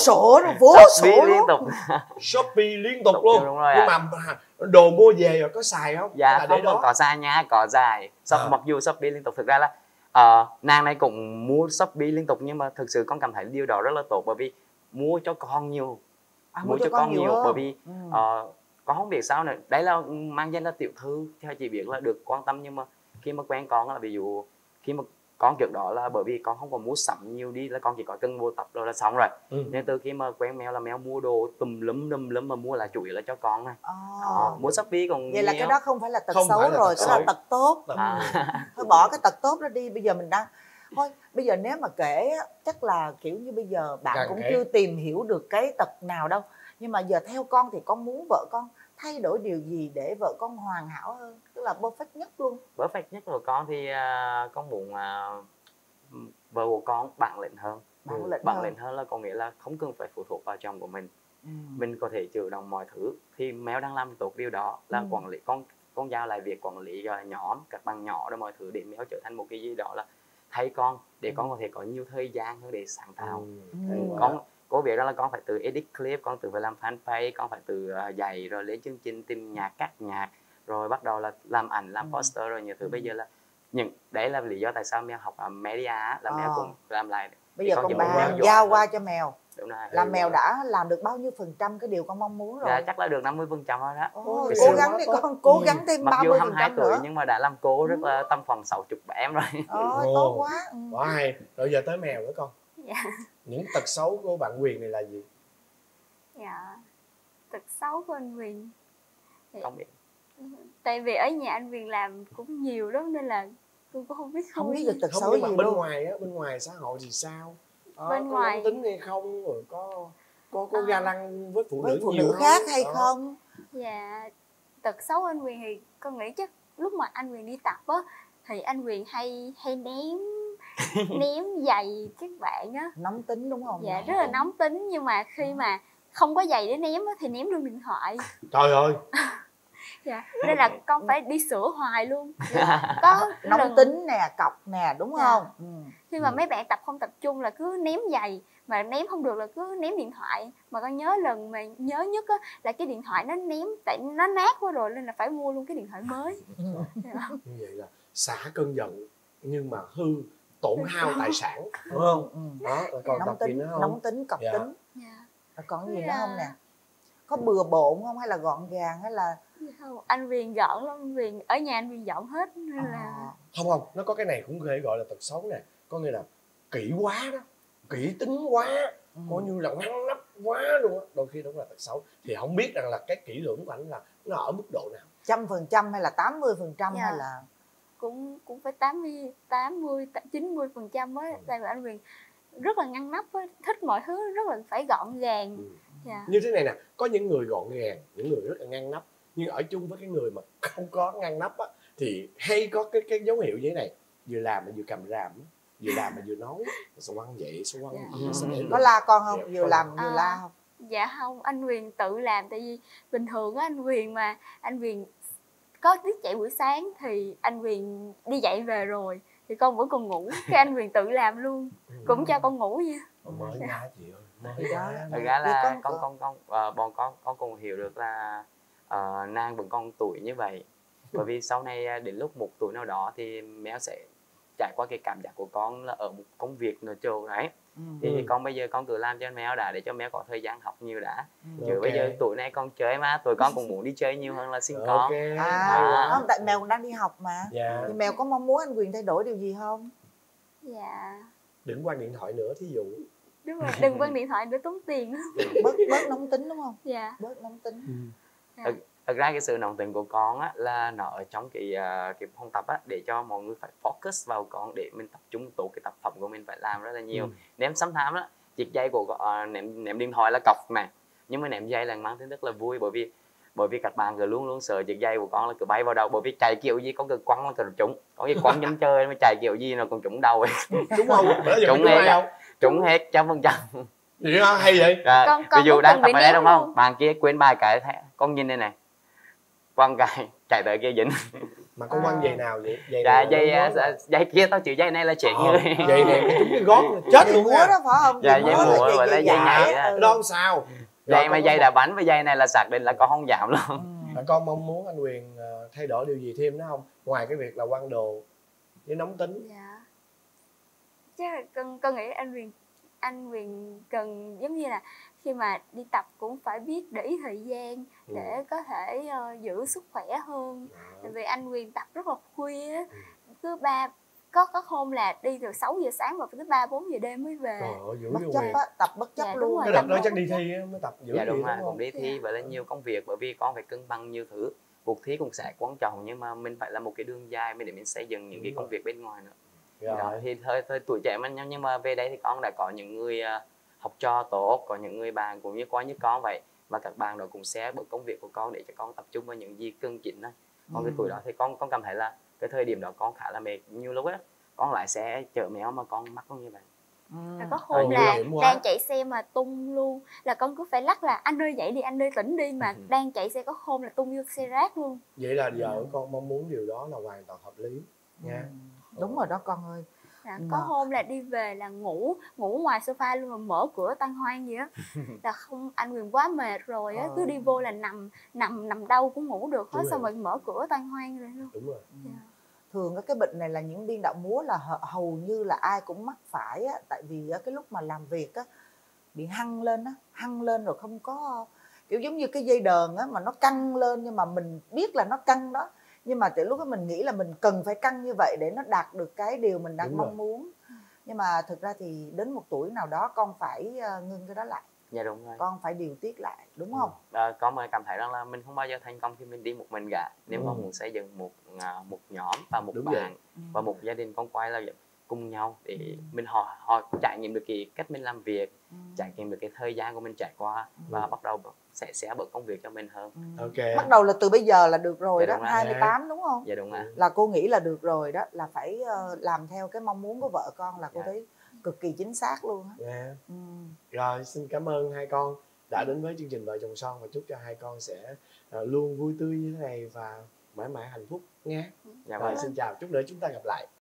liên tục. Shopee liên tục luôn. Đúng rồi. Nhưng mà đồ mua về rồi có xài không? Dạ không, có xài nha, có xài. Mặc dù Shopee liên tục, thực ra là nàng này cũng mua Shopee liên tục, nhưng mà thực sự con cảm thấy điều đó rất là tốt, bởi vì mua cho con nhiều. Mua cho con nhiều bởi vì con không biết sao nữa. Đấy là mang danh là tiểu thư, theo chị biết là được quan tâm, nhưng mà khi mà quen con là ví dụ khi mà con trước đó là bởi vì con không còn mua sắm nhiều đi, là con chỉ có cần mua tập rồi là xong rồi. Nên từ khi mà quen mèo là mèo mua đồ tùm lum mà mua là chủ yếu là cho con này. Mua Shopee còn vậy là cái đó không phải là tật xấu rồi, cái là tật tốt. Thôi bỏ cái tật tốt đó đi, bây giờ mình đang thôi. Bây giờ nếu mà kể chắc là kiểu như bây giờ bạn cũng chưa tìm hiểu được cái tật nào đâu, nhưng mà giờ theo con thì con muốn vợ con thay đổi điều gì để vợ con hoàn hảo hơn, tức là perfect nhất luôn? Perfect nhất của con thì con muốn vợ của con bản lĩnh hơn. Bản lĩnh hơn là có nghĩa là không cần phải phụ thuộc vào chồng của mình. Mình có thể chủ động mọi thứ. Thì mèo đang làm tốt điều đó là quản lý, con giao lại việc quản lý nhóm các bạn nhỏ rồi mọi thứ, để mèo trở thành một cái gì đó là thay con, để con có thể có nhiều thời gian hơn để sáng tạo. Con có việc đó là con phải tự edit clip, con tự phải làm fanpage, con phải tự dạy rồi lên chương trình tìm nhạc, cắt nhạc, rồi bắt đầu là làm ảnh, làm poster rồi nhiều thứ. Bây giờ là đấy là lý do tại sao mèo học media là mèo cũng làm lại. Bây giờ con bà giao qua cho mèo. Đúng rồi. Làm mèo đã làm được bao nhiêu % cái điều con mong muốn rồi? Dạ chắc là được 50% rồi đó. Cố gắng đi con, cố gắng thêm 30% mặc dù 22 tuổi nữa. nhưng mà đã làm cô rất là tầm khoảng 60 em rồi. Tốt quá. Quá hay. Rồi giờ tới mèo nữa con. Dạ. Những tật xấu của bạn Quyền này là gì? Dạ, tật xấu của anh Quyền Không biết. tại vì ở nhà anh Quyền làm cũng nhiều lắm nên là tôi cũng không biết. Không biết được tật xấu gì bên luôn. ngoài á, bên ngoài xã hội thì sao? Bên ngoài có tính hay không, rồi có ga lăng với phụ nữ khác hay không? Dạ, tật xấu anh Quyền thì con nghĩ chắc lúc mà anh Quyền đi tập á thì anh Quyền hay ném giày các bạn á. Nóng tính đúng không? Dạ, rất là nóng tính, nhưng mà khi mà không có giày để ném á thì ném luôn điện thoại. Trời ơi. Dạ. Nên là con phải đi sửa hoài luôn. Có nóng tính nè, cọc nè, đúng không? Khi mà mấy bạn tập không tập trung là cứ ném giày, mà ném không được là cứ ném điện thoại. Mà con nhớ lần mà nhớ nhất á là cái điện thoại nó ném, tại nó nát quá rồi nên là phải mua luôn cái điện thoại mới. Như vậy là xả cơn giận nhưng mà hư tổn hao tài sản, đúng không? Đó, còn nóng tập gì tính, nữa không? nóng tính, cọc Dạ. tính. Còn gì nữa không nè? Có bừa bộn không hay là gọn gàng hay là không? Anh Viền gọn lắm, anh Viền ở nhà anh Viền dọn hết nên là Không, nó có cái này cũng có thể gọi là tật xấu nè, có nghĩa là kỹ quá đó, kỹ tính quá, coi như là ngăn nắp quá luôn á, đôi khi đó là tật xấu. Thì không biết rằng là cái kỹ lưỡng của anh là nó ở mức độ nào? 100% hay là 80% hay là cũng phải 80 90% á. Tại vì anh Viền rất là ngăn nắp á, thích mọi thứ rất là phải gọn gàng. Như thế này nè, có những người gọn gàng, những người rất là ngăn nắp, nhưng ở chung với cái người mà không có ngăn nắp á thì hay có cái dấu hiệu như thế này, vừa làm mà vừa cầm ràm, vừa làm mà vừa nói, sao quăng vậy, sao quăng vậy. có la con không? Vừa làm vừa la không? Dạ không, anh Viền tự làm. Tại vì bình thường á anh Viền mà anh Viền có tiết chạy buổi sáng thì anh Viền đi dạy về rồi thì con vẫn còn ngủ, cái anh Viền tự làm luôn, cũng cho con ngủ nha. Mới quá chị ơi, mới đó. Thật ra là bọn con cũng hiểu được là Nang vẫn còn tuổi như vậy, bởi vì sau này đến lúc một tuổi nào đó thì Mèo sẽ trải qua cái cảm giác của con là ở một công việc nào chỗ đấy. Thì con bây giờ con cứ làm cho Mèo đã, để cho Mèo có thời gian học nhiều đã. Chứ bây giờ tuổi này con chơi mà, tụi con cũng muốn đi chơi nhiều hơn là sinh con. Không, tại Mèo còn đang đi học mà. Thì Mèo có mong muốn anh Quyền thay đổi điều gì không? Dạ. Đừng quăng điện thoại nữa thí dụ. Đúng rồi, đừng quăng điện thoại nữa tốn tiền lắm. Bớt nóng tính đúng không? Dạ. Bớt nóng tính. Thật ra cái sự nóng tính của con á là nó ở trong cái phòng tập á, để cho mọi người phải focus vào con để mình tập trung tốt cái tác phẩm của mình phải làm rất là nhiều. Ném sometimes đó, chiếc dây của ném điện thoại là cọc mà, nhưng mà ném dây là mang tính rất là vui, bởi vì các bạn cứ luôn luôn sợ chiếc dây của con là cứ bay vào đầu, bởi vì chạy kiểu gì con cứ quăng là cứ trúng, có cái quăng nhân chơi mà chạy kiểu gì nó còn trúng đầu ấy. Trúng không? Trúng hết 100%. Vậy hả? Hay vậy? Ví dụ đang tập ở đây đúng không, bạn kia quên bài cái con nhìn đây này, quăng cái chạy tới kia dính. Mà con quăng giày nào vậy? Giày kia tao chịu, giày này là chuyện như giày này trúng cái gót chết luôn á, đó phải không? Giày múa rồi lấy giày nhảy đó. Đó không sao. Giày mà giày đá bánh với giày này là xác định là con không giảm luôn. Con mong muốn anh Quyền thay đổi điều gì thêm nữa không? Ngoài cái việc là quăng đồ với nóng tính. Dạ. Chắc là con nghĩ anh Quyền cần giống như là khi mà đi tập cũng phải biết để ý thời gian để có thể giữ sức khỏe hơn. Tại vì anh Quyền tập rất là khuya, cứ có hôm là đi từ 6 giờ sáng mà tới 3-4 giờ đêm mới về. Bất chấp á, tập bất chấp luôn. Cái đợt đó chắc đi thi mới tập dữ. Dạ đúng rồi, cũng đi thi và lên nhiều công việc, bởi vì con phải cân bằng nhiều thứ. Cuộc thi cũng sẽ quan trọng, nhưng mà mình phải là một cái đường dài để mình xây dựng những cái công việc bên ngoài nữa. Đó, thì thời tuổi trẻ mình, nhưng mà về đây thì con đã có những người học trò tốt, có những người bạn cũng như con vậy, và các bạn đó cũng sẽ bớt công việc của con để cho con tập trung vào những gì cân chỉnh thôi. Còn cái tuổi đó thì con cảm thấy là cái thời điểm đó con khá là mệt, nhiều lúc á con lại sẽ chở Mèo mà con mắc như vậy. Là có hôm là đang chạy xe mà tung luôn, là con cứ phải lắc là anh ơi dậy đi, anh ơi tỉnh đi, mà đang chạy xe có hôm là tung vô xe rác luôn. Vậy là giờ con mong muốn điều đó là hoàn toàn hợp lý nha. Đúng rồi đó con ơi. Có hôm là đi về là ngủ ngoài sofa luôn, mà mở cửa tan hoang gì á. Là không, anh Quyền quá mệt rồi á, cứ đi vô là nằm đâu cũng ngủ được hết, xong rồi mở cửa tan hoang rồi luôn. Đúng rồi. Thường cái bệnh này là những biên đạo múa là hầu như là ai cũng mắc phải á, tại vì cái lúc mà làm việc á bị hăng lên rồi không có kiểu giống như cái dây đờn á mà nó căng lên, nhưng mà mình biết là nó căng đó, nhưng mà từ lúc đó mình nghĩ là mình cần phải căng như vậy để nó đạt được cái điều mình đang mong muốn. Nhưng mà thực ra thì đến một tuổi nào đó con phải ngưng cái đó lại. Dạ đúng rồi. Con phải điều tiết lại, đúng không? Con mới cảm thấy rằng là mình không bao giờ thành công khi mình đi một mình cả. Nếu con muốn xây dựng một nhóm và một bạn và một gia đình, con quay là cùng nhau để mình họ trải nghiệm được cái cách mình làm việc, trải nghiệm được cái thời gian của mình trải qua, và bắt đầu sẽ bớt công việc cho mình hơn. Bắt đầu là từ bây giờ là được rồi đó, 28 đúng không? Dạ đúng rồi. Là cô nghĩ là được rồi đó, là phải làm theo cái mong muốn của vợ con, là cô thấy cực kỳ chính xác luôn á. Rồi xin cảm ơn hai con. đã đến với chương trình Vợ Chồng Son, và chúc cho hai con sẽ luôn vui tươi như thế này và mãi mãi hạnh phúc nha. Dạ Rồi vâng. xin chào, chút nữa chúng ta gặp lại.